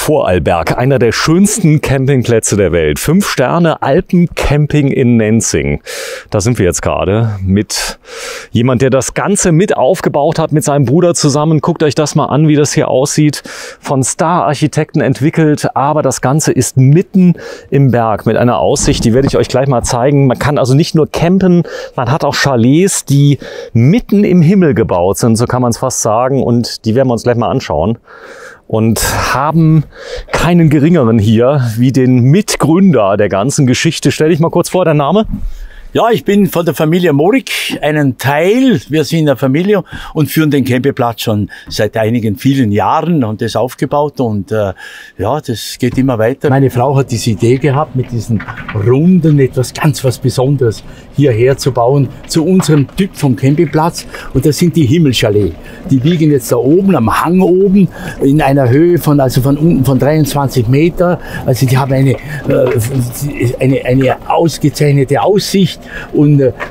Vorarlberg, einer der schönsten Campingplätze der Welt. Fünf Sterne Alpencamping in Nenzing. Da sind wir jetzt gerade mit jemand, der das Ganze mit aufgebaut hat, mit seinem Bruder zusammen. Guckt euch das mal an, wie das hier aussieht. Von Star-Architekten entwickelt, aber das Ganze ist mitten im Berg mit einer Aussicht, die werde ich euch gleich mal zeigen. Man kann also nicht nur campen, man hat auch Chalets, die mitten im Himmel gebaut sind, so kann man es fast sagen. Und die werden wir uns gleich mal anschauen. Und haben keinen geringeren hier wie den Mitgründer der ganzen Geschichte. Stell dich mal kurz vor, dein Name? Ja, ich bin von der Familie Morik, einen Teil. Wir sind eine Familie und führen den Campingplatz schon seit einigen vielen Jahren und das aufgebaut und äh, ja, das geht immer weiter. Meine Frau hat diese Idee gehabt, mit diesen runden, etwas ganz was Besonderes hierher zu bauen, zu unserem Typ vom Campingplatz, und das sind die Himmelchalet. Die liegen jetzt da oben, am Hang oben, in einer Höhe von, also von unten von dreiundzwanzig Meter. Also die haben eine, äh, eine, eine ausgezeichnete Aussicht. Und äh,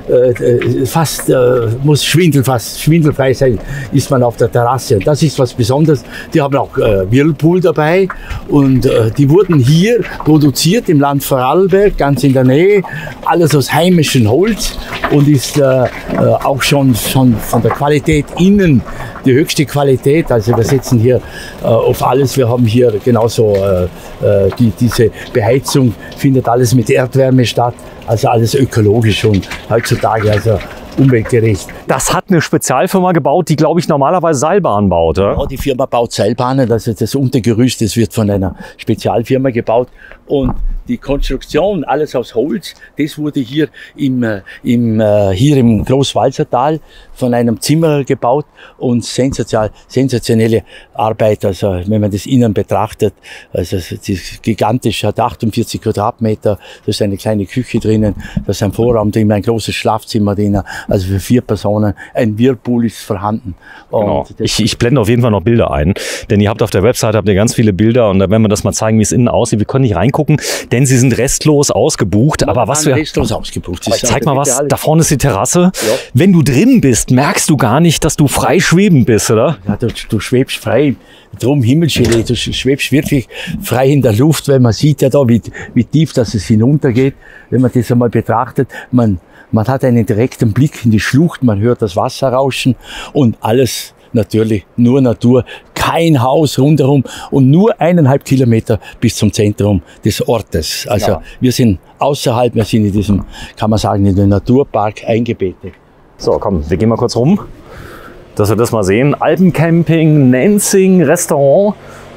fast äh, muss Schwindel, fast schwindelfrei sein, ist man auf der Terrasse. Und das ist was Besonderes. Die haben auch äh, Whirlpool dabei und äh, die wurden hier produziert im Land Vorarlberg, ganz in der Nähe. Alles aus heimischem Holz und ist äh, äh, auch schon, schon von der Qualität innen die höchste Qualität. Also wir setzen hier äh, auf alles. Wir haben hier genauso äh, äh, die, diese Beheizung, findet alles mit Erdwärme statt. Also alles ökologisch und heutzutage also umweltgerecht. Das hat eine Spezialfirma gebaut, die, glaube ich, normalerweise Seilbahnen baut, oder? Ja, die Firma baut Seilbahnen. Also das Untergerüst, das wird von einer Spezialfirma gebaut. Und die Konstruktion, alles aus Holz, das wurde hier im, im, hier im Großwalsertal von einem Zimmerer gebaut und sensationell, sensationelle Arbeit. Also wenn man das innen betrachtet, also das ist gigantisch, hat achtundvierzig Quadratmeter, da ist eine kleine Küche drinnen, da ist ein Vorraum drin, ein großes Schlafzimmer drinnen, also für vier Personen, ein Whirlpool ist vorhanden. Genau. Ich, ich blende auf jeden Fall noch Bilder ein, denn ihr habt auf der Webseite habt ihr ganz viele Bilder und da werden wir das mal zeigen, wie es innen aussieht. Wir können nicht reingucken, denn sie sind restlos ausgebucht. Aber was wir restlos ausgebucht. Aber ich zeig mal was. Da vorne ist die Terrasse. Ja. Wenn du drin bist, merkst du gar nicht, dass du frei schwebend bist, oder? Ja, du, du schwebst frei. Drum Himmelschelle, du schwebst wirklich frei in der Luft, weil man sieht ja da, wie, wie tief das es hinuntergeht. Wenn man das einmal betrachtet, man, man hat einen direkten Blick in die Schlucht, man hört das Wasser rauschen und alles natürlich nur Natur, kein Haus rundherum und nur eineinhalb Kilometer bis zum Zentrum des Ortes. Also ja. Wir sind außerhalb, wir sind in diesem, kann man sagen, in den Naturpark eingebettet. So, komm, wir gehen mal kurz rum, dass wir das mal sehen. Alpencamping, Nenzing, Restaurant,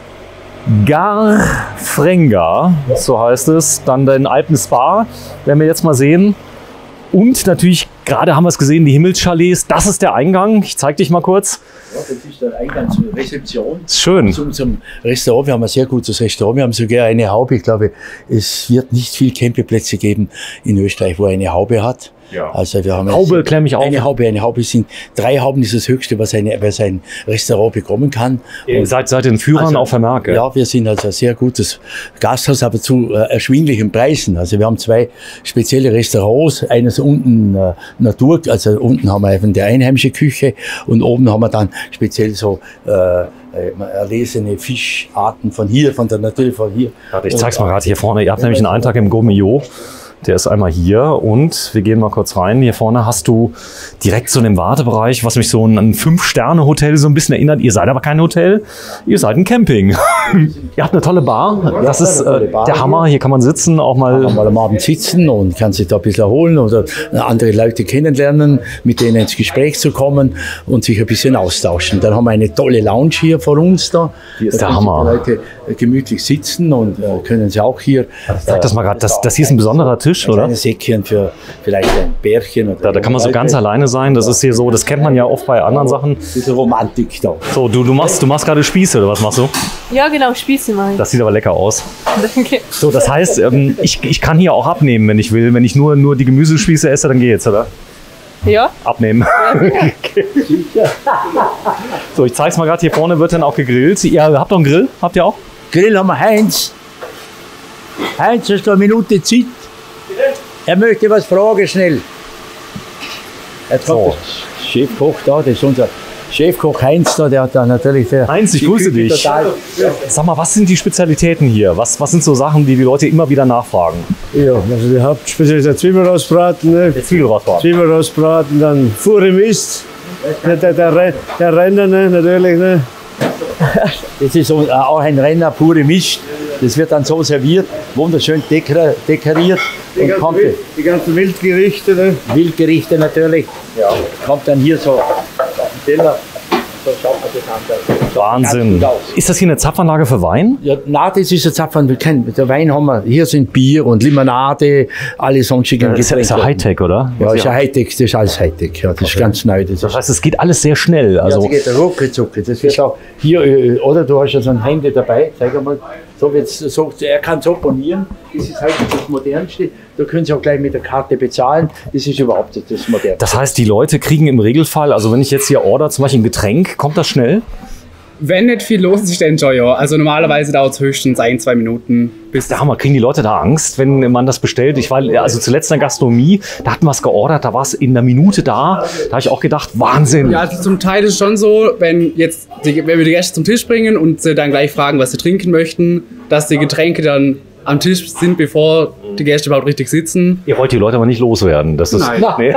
Garfrenga, so heißt es. Dann den Alpenspa, werden wir jetzt mal sehen. Und natürlich, gerade haben wir es gesehen, die Himmelschalets. Das ist der Eingang. Ich zeige dich mal kurz. Ja, das ist der Eingang zur Rezeption. Schön. Zu unserem Restaurant. Wir haben ein sehr gutes Restaurant. Wir haben sogar eine Haube. Ich glaube, es wird nicht viel Campingplätze geben in Österreich, wo eine Haube hat. Ja. Also wir haben Haube, klemm mich auf. Eine Haube, eine Haube sind, drei Hauben ist das Höchste, was, eine, was ein Restaurant bekommen kann. Ihr seid seit den Führern also, auf der Marke. Ja, wir sind also ein sehr gutes Gasthaus, aber zu äh, erschwinglichen Preisen. Also wir haben zwei spezielle Restaurants, eines unten äh, Natur, also unten haben wir eben die einheimische Küche und oben haben wir dann speziell so äh, erlesene Fischarten von hier, von der Natur von hier. Warte, ich zeig's mal gerade hier vorne. Ihr habt nämlich einen Eintrag im Gourmillot. Der ist einmal hier und wir gehen mal kurz rein. Hier vorne hast du direkt so einen Wartebereich, was mich so an ein Fünf-Sterne-Hotel so ein bisschen erinnert. Ihr seid aber kein Hotel, ihr seid ein Camping. Ihr habt eine tolle Bar. Das ist äh, der Hammer. Hier kann man sitzen, auch mal, mal am Abend sitzen und kann sich da ein bisschen erholen oder andere Leute kennenlernen, mit denen ins Gespräch zu kommen und sich ein bisschen austauschen. Dann haben wir eine tolle Lounge hier vor uns da. Hier ist da der Hammer. Die Leute gemütlich sitzen und äh, können sie auch hier. Sag das mal gerade. Das, das hier ist ein besonderer Tisch, oder? Ein Säckchen für vielleicht ein Bärchen. Oder da, da kann man so ganz alleine sein. Das ist hier so, das kennt man ja oft bei anderen Sachen. Diese Romantik da. So, du, du machst, du machst gerade Spieße, oder was machst du? Ja, genau, Spieße mache ich. Das sieht aber lecker aus. Danke. So, das heißt, ähm, ich, ich kann hier auch abnehmen, wenn ich will. Wenn ich nur, nur die Gemüsespieße esse, dann geht's, oder? Ja. Abnehmen. Okay. So, ich zeig's mal gerade. Hier vorne wird dann auch gegrillt. Ihr habt doch einen Grill? Habt ihr auch? Grill haben wir Heinz. Heinz, hast du eine Minute Zeit? Er möchte was fragen, schnell. Jetzt kommt der Chefkoch da, das ist unser Chefkoch Heinz, da, der hat da natürlich... Der, Heinz, ich grüße dich. Total, Sag mal, was sind die Spezialitäten hier? Was, was sind so Sachen, die die Leute immer wieder nachfragen? Ja, also die Hauptspezialität ist der Zwiebelrostbraten. Ne? Der Zwiebelrostbraten. Zwiebelrostbraten, dann Fure Mist, der, der, der, der Renner, ne? Natürlich. Ne? Das ist auch ein Renner, pure Mist. Das wird dann so serviert, wunderschön dekor dekoriert. Die ganzen, kommt, Wild, die ganzen Wildgerichte. Ne? Wildgerichte natürlich. Ja. Kommt dann hier so ein Teller. So schaut man das an. Wahnsinn. Ist das hier eine Zapfanlage für Wein? Ja, nein, das ist eine Zapfanlage. Der Wein haben wir, hier sind Bier und Limonade, alle sonstigen ja, das ist ja Hightech, oder? Ja, ist ja Hightech, das ist alles Hightech. Ja, das okay. ist ganz neu. Das, das heißt, es geht alles sehr schnell. Also ja, das geht rucki zucki. Das wird auch hier, oder du hast ja so ein Handy dabei, zeig mal. So wird's, so, er kann so bonieren, das ist halt das Modernste. Da können Sie auch gleich mit der Karte bezahlen, das ist überhaupt das Modernste. Das heißt, die Leute kriegen im Regelfall, also wenn ich jetzt hier order, zum Beispiel ein Getränk, kommt das schnell? Wenn nicht viel los ist, dann schon, ja. Also normalerweise dauert es höchstens ein, zwei Minuten. Bis der Hammer. Kriegen die Leute da Angst, wenn man das bestellt? Ich war also zuletzt in der Gastronomie, da hatten wir es geordert, da war es in einer Minute da. Da habe ich auch gedacht, Wahnsinn. Ja, also zum Teil ist es schon so, wenn, jetzt die, wenn wir die Gäste zum Tisch bringen und sie dann gleich fragen, was sie trinken möchten, dass die Getränke dann am Tisch sind, bevor die Gäste überhaupt richtig sitzen. Ihr wollt die Leute aber nicht loswerden. Das ist, nein. Nee.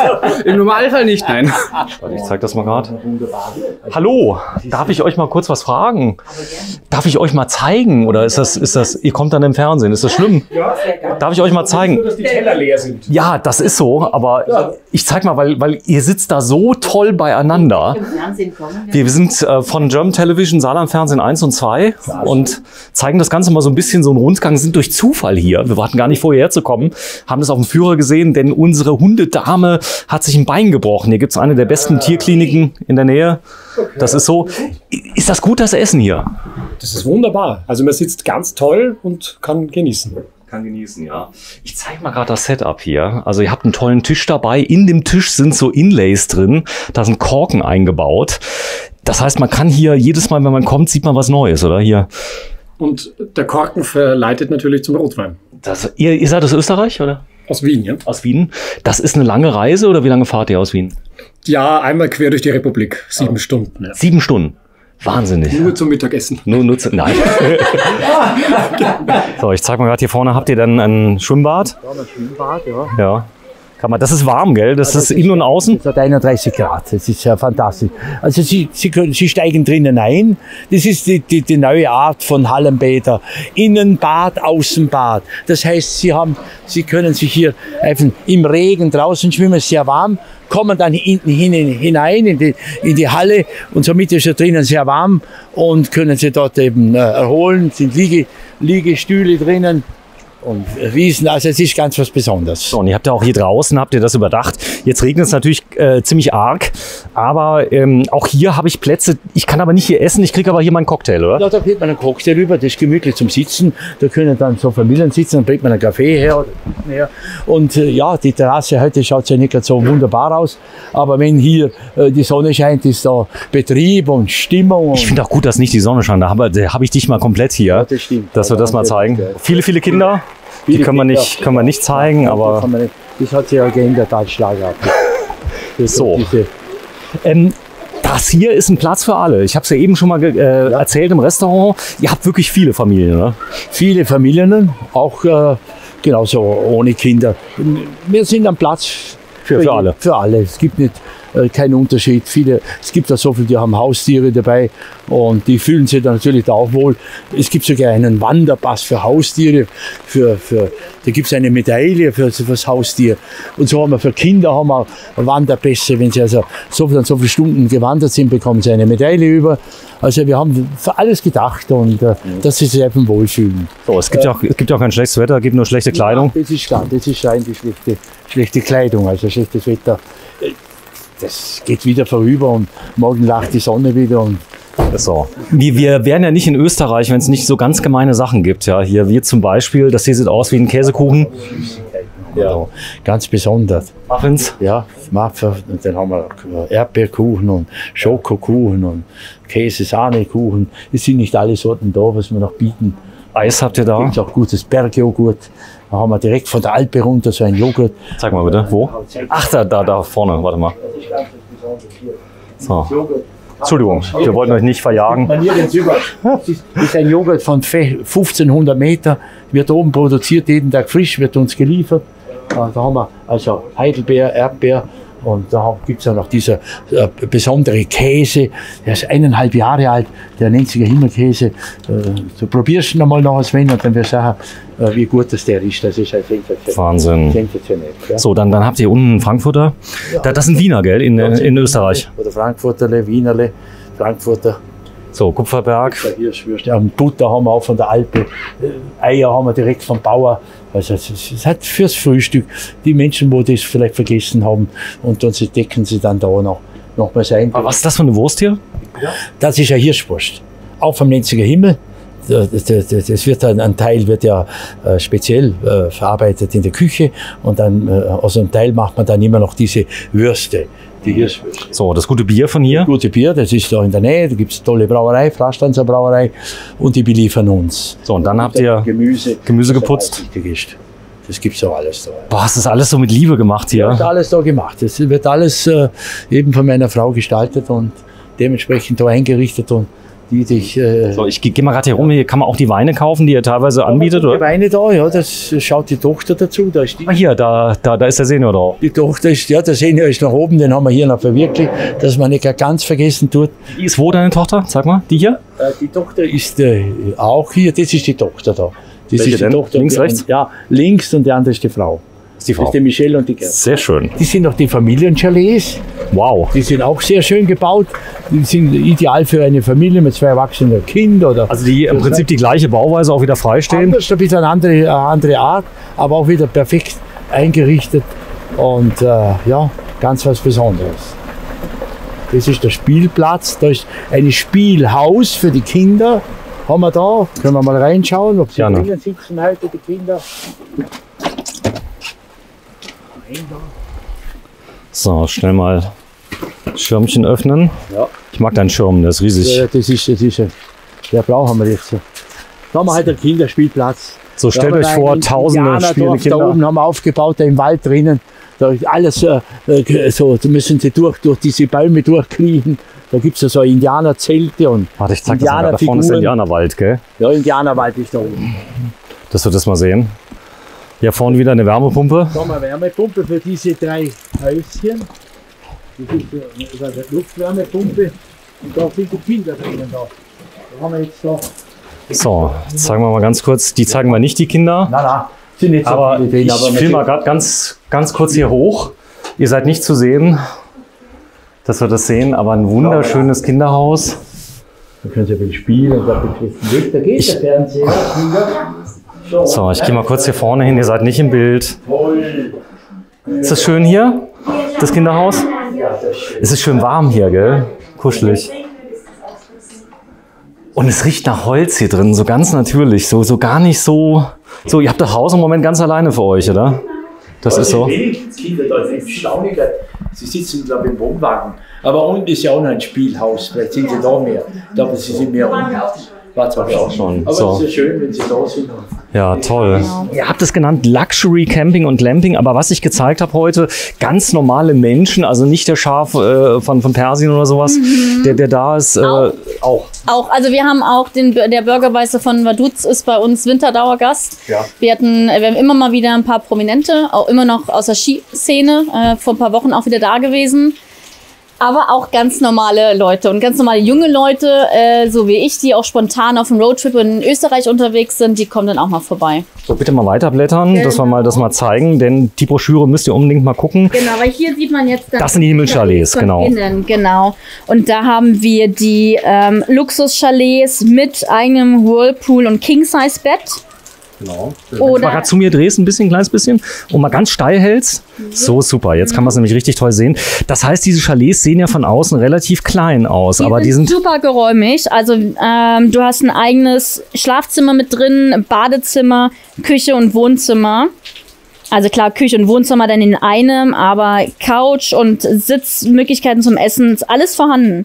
Im Normalfall nicht, nein. Ich zeig das mal gerade. Hallo, darf ich euch mal kurz was fragen? Darf ich euch mal zeigen? Oder ist das, ist das, ihr kommt dann im Fernsehen, ist das schlimm? Darf ich euch mal zeigen? Nur, dass die Teller leer sind. Ja, das ist so, aber ich zeig mal, weil, weil ihr sitzt da so toll beieinander. Wir sind äh, von German Television, Saarland Fernsehen eins und zwei und zeigen das Ganze mal so ein bisschen, so einen Rundgang, sind durch Zufall hier. Wir warten gar nicht vorher herzukommen, haben das auf dem Führer gesehen, denn unsere Hundedame hat sich ein Bein gebrochen. Hier gibt es eine der besten Tierkliniken in der Nähe. Das ist so. Ist das gut, das Essen hier? Das ist wunderbar. Also man sitzt ganz toll und kann genießen. Kann genießen, ja. Ich zeige mal gerade das Setup hier. Also ihr habt einen tollen Tisch dabei. In dem Tisch sind so Inlays drin. Da sind Korken eingebaut. Das heißt, man kann hier jedes Mal, wenn man kommt, sieht man was Neues, oder? Hier. Und der Korken verleitet natürlich zum Rotwein. Das, ihr, ihr seid aus Österreich, oder? Aus Wien, ja. Aus Wien. Das ist eine lange Reise, oder wie lange fahrt ihr aus Wien? Ja, einmal quer durch die Republik. Sieben oh. Stunden. Ja. Sieben Stunden? Wahnsinnig. Nur zum Mittagessen. Nur, nur zu, nein. So, ich zeig mal gerade hier vorne, habt ihr dann ein Schwimmbad? Ja, ein Schwimmbad, ja. Ja. Kann man, das ist warm, gell? Das, ja, das ist innen und außen? Das hat einunddreißig Grad, das ist ja fantastisch. Also Sie, Sie, können, Sie steigen drinnen ein, das ist die, die, die neue Art von Hallenbäder. Innenbad, Außenbad. Das heißt, Sie, haben, Sie können sich hier einfach im Regen draußen schwimmen, sehr warm, kommen dann hinten hinein in die, in die Halle und somit ist ja drinnen sehr warm und können Sie dort eben erholen, sind Liege, Liegestühle drinnen. Und Wiesen, also es ist ganz was Besonderes. So, und ihr habt ja auch hier draußen, habt ihr das überdacht. Jetzt regnet es natürlich äh, ziemlich arg, aber ähm, auch hier habe ich Plätze. Ich kann aber nicht hier essen, ich kriege aber hier meinen Cocktail, oder? Ja, da kriegt man einen Cocktail rüber, das ist gemütlich zum Sitzen. Da können dann so Familien sitzen, dann bringt man einen Kaffee her. her. Und äh, ja, die Terrasse heute schaut ja nicht so wunderbar aus, aber wenn hier äh, die Sonne scheint, ist da Betrieb und Stimmung. Und ich finde auch gut, dass nicht die Sonne scheint, da habe hab ich dich mal komplett hier, ja, das stimmt, dass wir das mal zeigen. Ja. Viele, viele Kinder. Die können wir nicht, können wir nicht zeigen, ja, aber... Nicht, das hat sich ja geändert als Schlager. So. Ähm, das hier ist ein Platz für alle. Ich habe es ja eben schon mal äh, ja. erzählt im Restaurant. Ihr habt wirklich viele Familien, oder? Viele Familien, auch äh, genauso ohne Kinder. Wir sind am Platz für, für, für alle. Für alle. Es gibt nicht äh, keinen Unterschied. Viele, es gibt auch so viele, die haben Haustiere dabei und die fühlen sich dann natürlich auch wohl. Es gibt sogar einen Wanderpass für Haustiere. Für, für, da gibt es eine Medaille für, für das Haustier. Und so haben wir für Kinder haben wir Wanderpässe. Wenn sie also so viele, so viele Stunden gewandert sind, bekommen sie eine Medaille über. Also wir haben für alles gedacht und äh, dass sie sich einfach wohlfühlen. So, es gibt ja auch, es gibt ja auch kein schlechtes Wetter, es gibt nur schlechte Kleidung. Ja, das ist klar, das ist rein die schlechte, schlechte Kleidung, also schlechtes Wetter. Das geht wieder vorüber und morgen lacht die Sonne wieder. Und so. Wir, wir wären ja nicht in Österreich, wenn es nicht so ganz gemeine Sachen gibt. Ja, hier wie zum Beispiel, das hier sieht aus wie ein Käsekuchen. Ja, ganz besonders. Muffins? Ja, Muffins. Und dann haben wir Erdbeerkuchen und Schokokuchen und Käse-Sahne-Kuchen. Es sind nicht alle Sorten da, was wir noch bieten. Eis habt ihr da? Es gibt auch gutes Bergjoghurt. Da haben wir direkt von der Alpe runter so ein Joghurt. Zeig mal bitte, wo? Ach, da, da, da vorne, warte mal. So. Entschuldigung, wir wollten euch nicht verjagen. Man nirgends über. Das ist, das ist ein Joghurt von fünfzehnhundert Meter, wird oben produziert, jeden Tag frisch, wird uns geliefert. Da haben wir also Heidelbeer, Erdbeer und da gibt es ja noch dieser äh, besondere Käse, der ist eineinhalb Jahre alt, der nennt sich Himmelkäse. Äh, du probierst ihn einmal noch, Sven, und dann wirst du sagen, äh, wie gut das der ist. Das ist halt sensationell. Wahnsinn. Sensationell, ja. So, dann, dann habt ihr unten einen Frankfurter. Ja. Das sind Wiener, gell, in, in Österreich. Oder Frankfurterle, Wienerle, Frankfurter. So, Kupferberg. Ja, Butter haben wir auch von der Alpe. Eier haben wir direkt vom Bauer. Also es hat fürs Frühstück die Menschen, wo das vielleicht vergessen haben, und dann decken sie dann da noch, noch mal sein. Aber was ist das für eine Wurst hier? Das ist eine Hirschwurst. Auch vom Lenziger Himmel. Das, das, das wird dann, ein Teil wird ja äh, speziell äh, verarbeitet in der Küche, und dann äh, aus einem Teil macht man dann immer noch diese Würste. Die Hirschwürste. So, das gute Bier von hier? Das gute Bier, das ist da in der Nähe. Da gibt es eine tolle Brauerei, Frastanzer Brauerei, und die beliefern uns. So, und dann habt ihr Gemüse, Gemüse geputzt? Das gibt es auch alles da. Boah, hast du das alles so mit Liebe gemacht hier? Das ist alles da gemacht. Das wird alles äh, eben von meiner Frau gestaltet und dementsprechend da eingerichtet, und die dich. Äh, so, ich gehe geh mal gerade hier rum. Hier kann man auch die Weine kaufen, die ihr teilweise anbietet, oder? Die Weine da, ja, das schaut die Tochter dazu. Da ist die, ah, hier, da, da, da ist der Senior da. Die Tochter ist, ja, der Senior ist nach oben, den haben wir hier noch verwirklicht, dass man nicht ganz vergessen tut. Die ist wo, deine Tochter? Sag mal, die hier? Äh, die Tochter ist äh, auch hier, das ist die Tochter da. Das Welche ist die denn? Tochter. Links, die, rechts? Ja, links, und die andere ist die Frau. Das ist die Frau. Das ist die Michelle und die Gerda. Sehr schön. Die sind noch die Familienchalets. Wow. Die sind auch sehr schön gebaut. Die sind ideal für eine Familie mit zwei erwachsenen Kindern. Oder also die im Prinzip die gleiche Bauweise, auch wieder freistehen? Das ist ein bisschen eine andere, eine andere Art, aber auch wieder perfekt eingerichtet. Und äh, ja, ganz was Besonderes. Das ist der Spielplatz. Da ist ein Spielhaus für die Kinder. Haben wir da. Können wir mal reinschauen, ob sie drinnen sitzen heute, die Kinder. So, schnell mal Schirmchen öffnen. Ja. Ich mag deinen Schirm, der ist riesig. Ja, das ist, das ist, der blau haben wir jetzt. Da haben wir halt einen Kinderspielplatz. So, stellt euch vor, tausende spielende Kinder. Da oben haben wir aufgebaut, da im Wald drinnen. Da ist alles äh, so, da müssen sie durch, durch diese Bäume durchkriechen. Da gibt es ja so Indianerzelte und Warte, ich zeig das mal. Da vorne ist Indianerwald, gell? Ja, Indianerwald ist da oben. Dass wir das mal sehen. Hier vorne wieder eine Wärmepumpe. Da haben wir eine Wärmepumpe für diese drei Häuschen. Das ist eine Luftwärmepumpe. Und da sind die Kinder drinnen. Da, da haben wir jetzt da. So, jetzt zeigen wir mal ganz kurz. Die zeigen wir nicht, die Kinder. Nein, nein, sind nicht so aber viele drin. Ich aber filme mal gerade ganz, ganz kurz hier hoch. Ihr seid nicht zu sehen, dass wir das sehen, aber ein wunderschönes Kinderhaus. Da können Sie ein bisschen spielen. Da geht der Fernseher. So, ich gehe mal kurz hier vorne hin. Ihr seid nicht im Bild. Ist das schön hier, das Kinderhaus? Es ist schön warm hier, gell? Kuschelig. Und es riecht nach Holz hier drin, so ganz natürlich, so, so gar nicht so. So, ihr habt das Haus im Moment ganz alleine für euch, oder? Das ist so. Kinder da sind Stauniger. Sie sitzen, glaube ich, im Wohnwagen. Aber unten ist ja auch noch ein Spielhaus. Vielleicht sind sie da mehr. Ich glaube, sie sind mehr unten. War zwar auch schon. Aber So. es ist ja schön, wenn sie da sind. Ja, toll. Ihr habt es genannt Luxury Camping und Glamping, aber was ich gezeigt habe heute, ganz normale Menschen, also nicht der Schaf äh, von, von Persien oder sowas, Mhm. der, der da ist, äh, auch. Auch, also wir haben auch den, der Bürgermeister von Vaduz ist bei uns Winterdauergast. Ja. Wir hatten, wir haben immer mal wieder ein paar Prominente, auch immer noch aus der Skiszene, äh, vor ein paar Wochen auch wieder da gewesen. Aber auch ganz normale Leute und ganz normale junge Leute, äh, so wie ich, die auch spontan auf dem Roadtrip in Österreich unterwegs sind, die kommen dann auch mal vorbei. So, bitte mal weiterblättern, Genau. dass wir mal das mal zeigen, denn die Broschüre müsst ihr unbedingt mal gucken. Genau, weil hier sieht man jetzt dann Das sind die Himmelchalets, von genau. Innen, genau. Und da haben wir die ähm, Luxuschalets mit eigenem Whirlpool und King-Size-Bett. Genau. Oder- Wenn du mal gerade zu mir drehst, ein bisschen, ein kleines bisschen, und mal ganz steil hältst. So, super. Jetzt kann man es nämlich richtig toll sehen. Das heißt, diese Chalets sehen ja von außen relativ klein aus, Die aber sind die sind super geräumig. Also ähm, du hast ein eigenes Schlafzimmer mit drin, Badezimmer, Küche und Wohnzimmer. Also klar, Küche und Wohnzimmer dann in einem, aber Couch und Sitzmöglichkeiten zum Essen, ist alles vorhanden.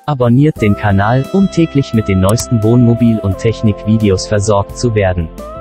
Abonniert den Kanal, um täglich mit den neuesten Wohnmobil- und Technikvideos versorgt zu werden.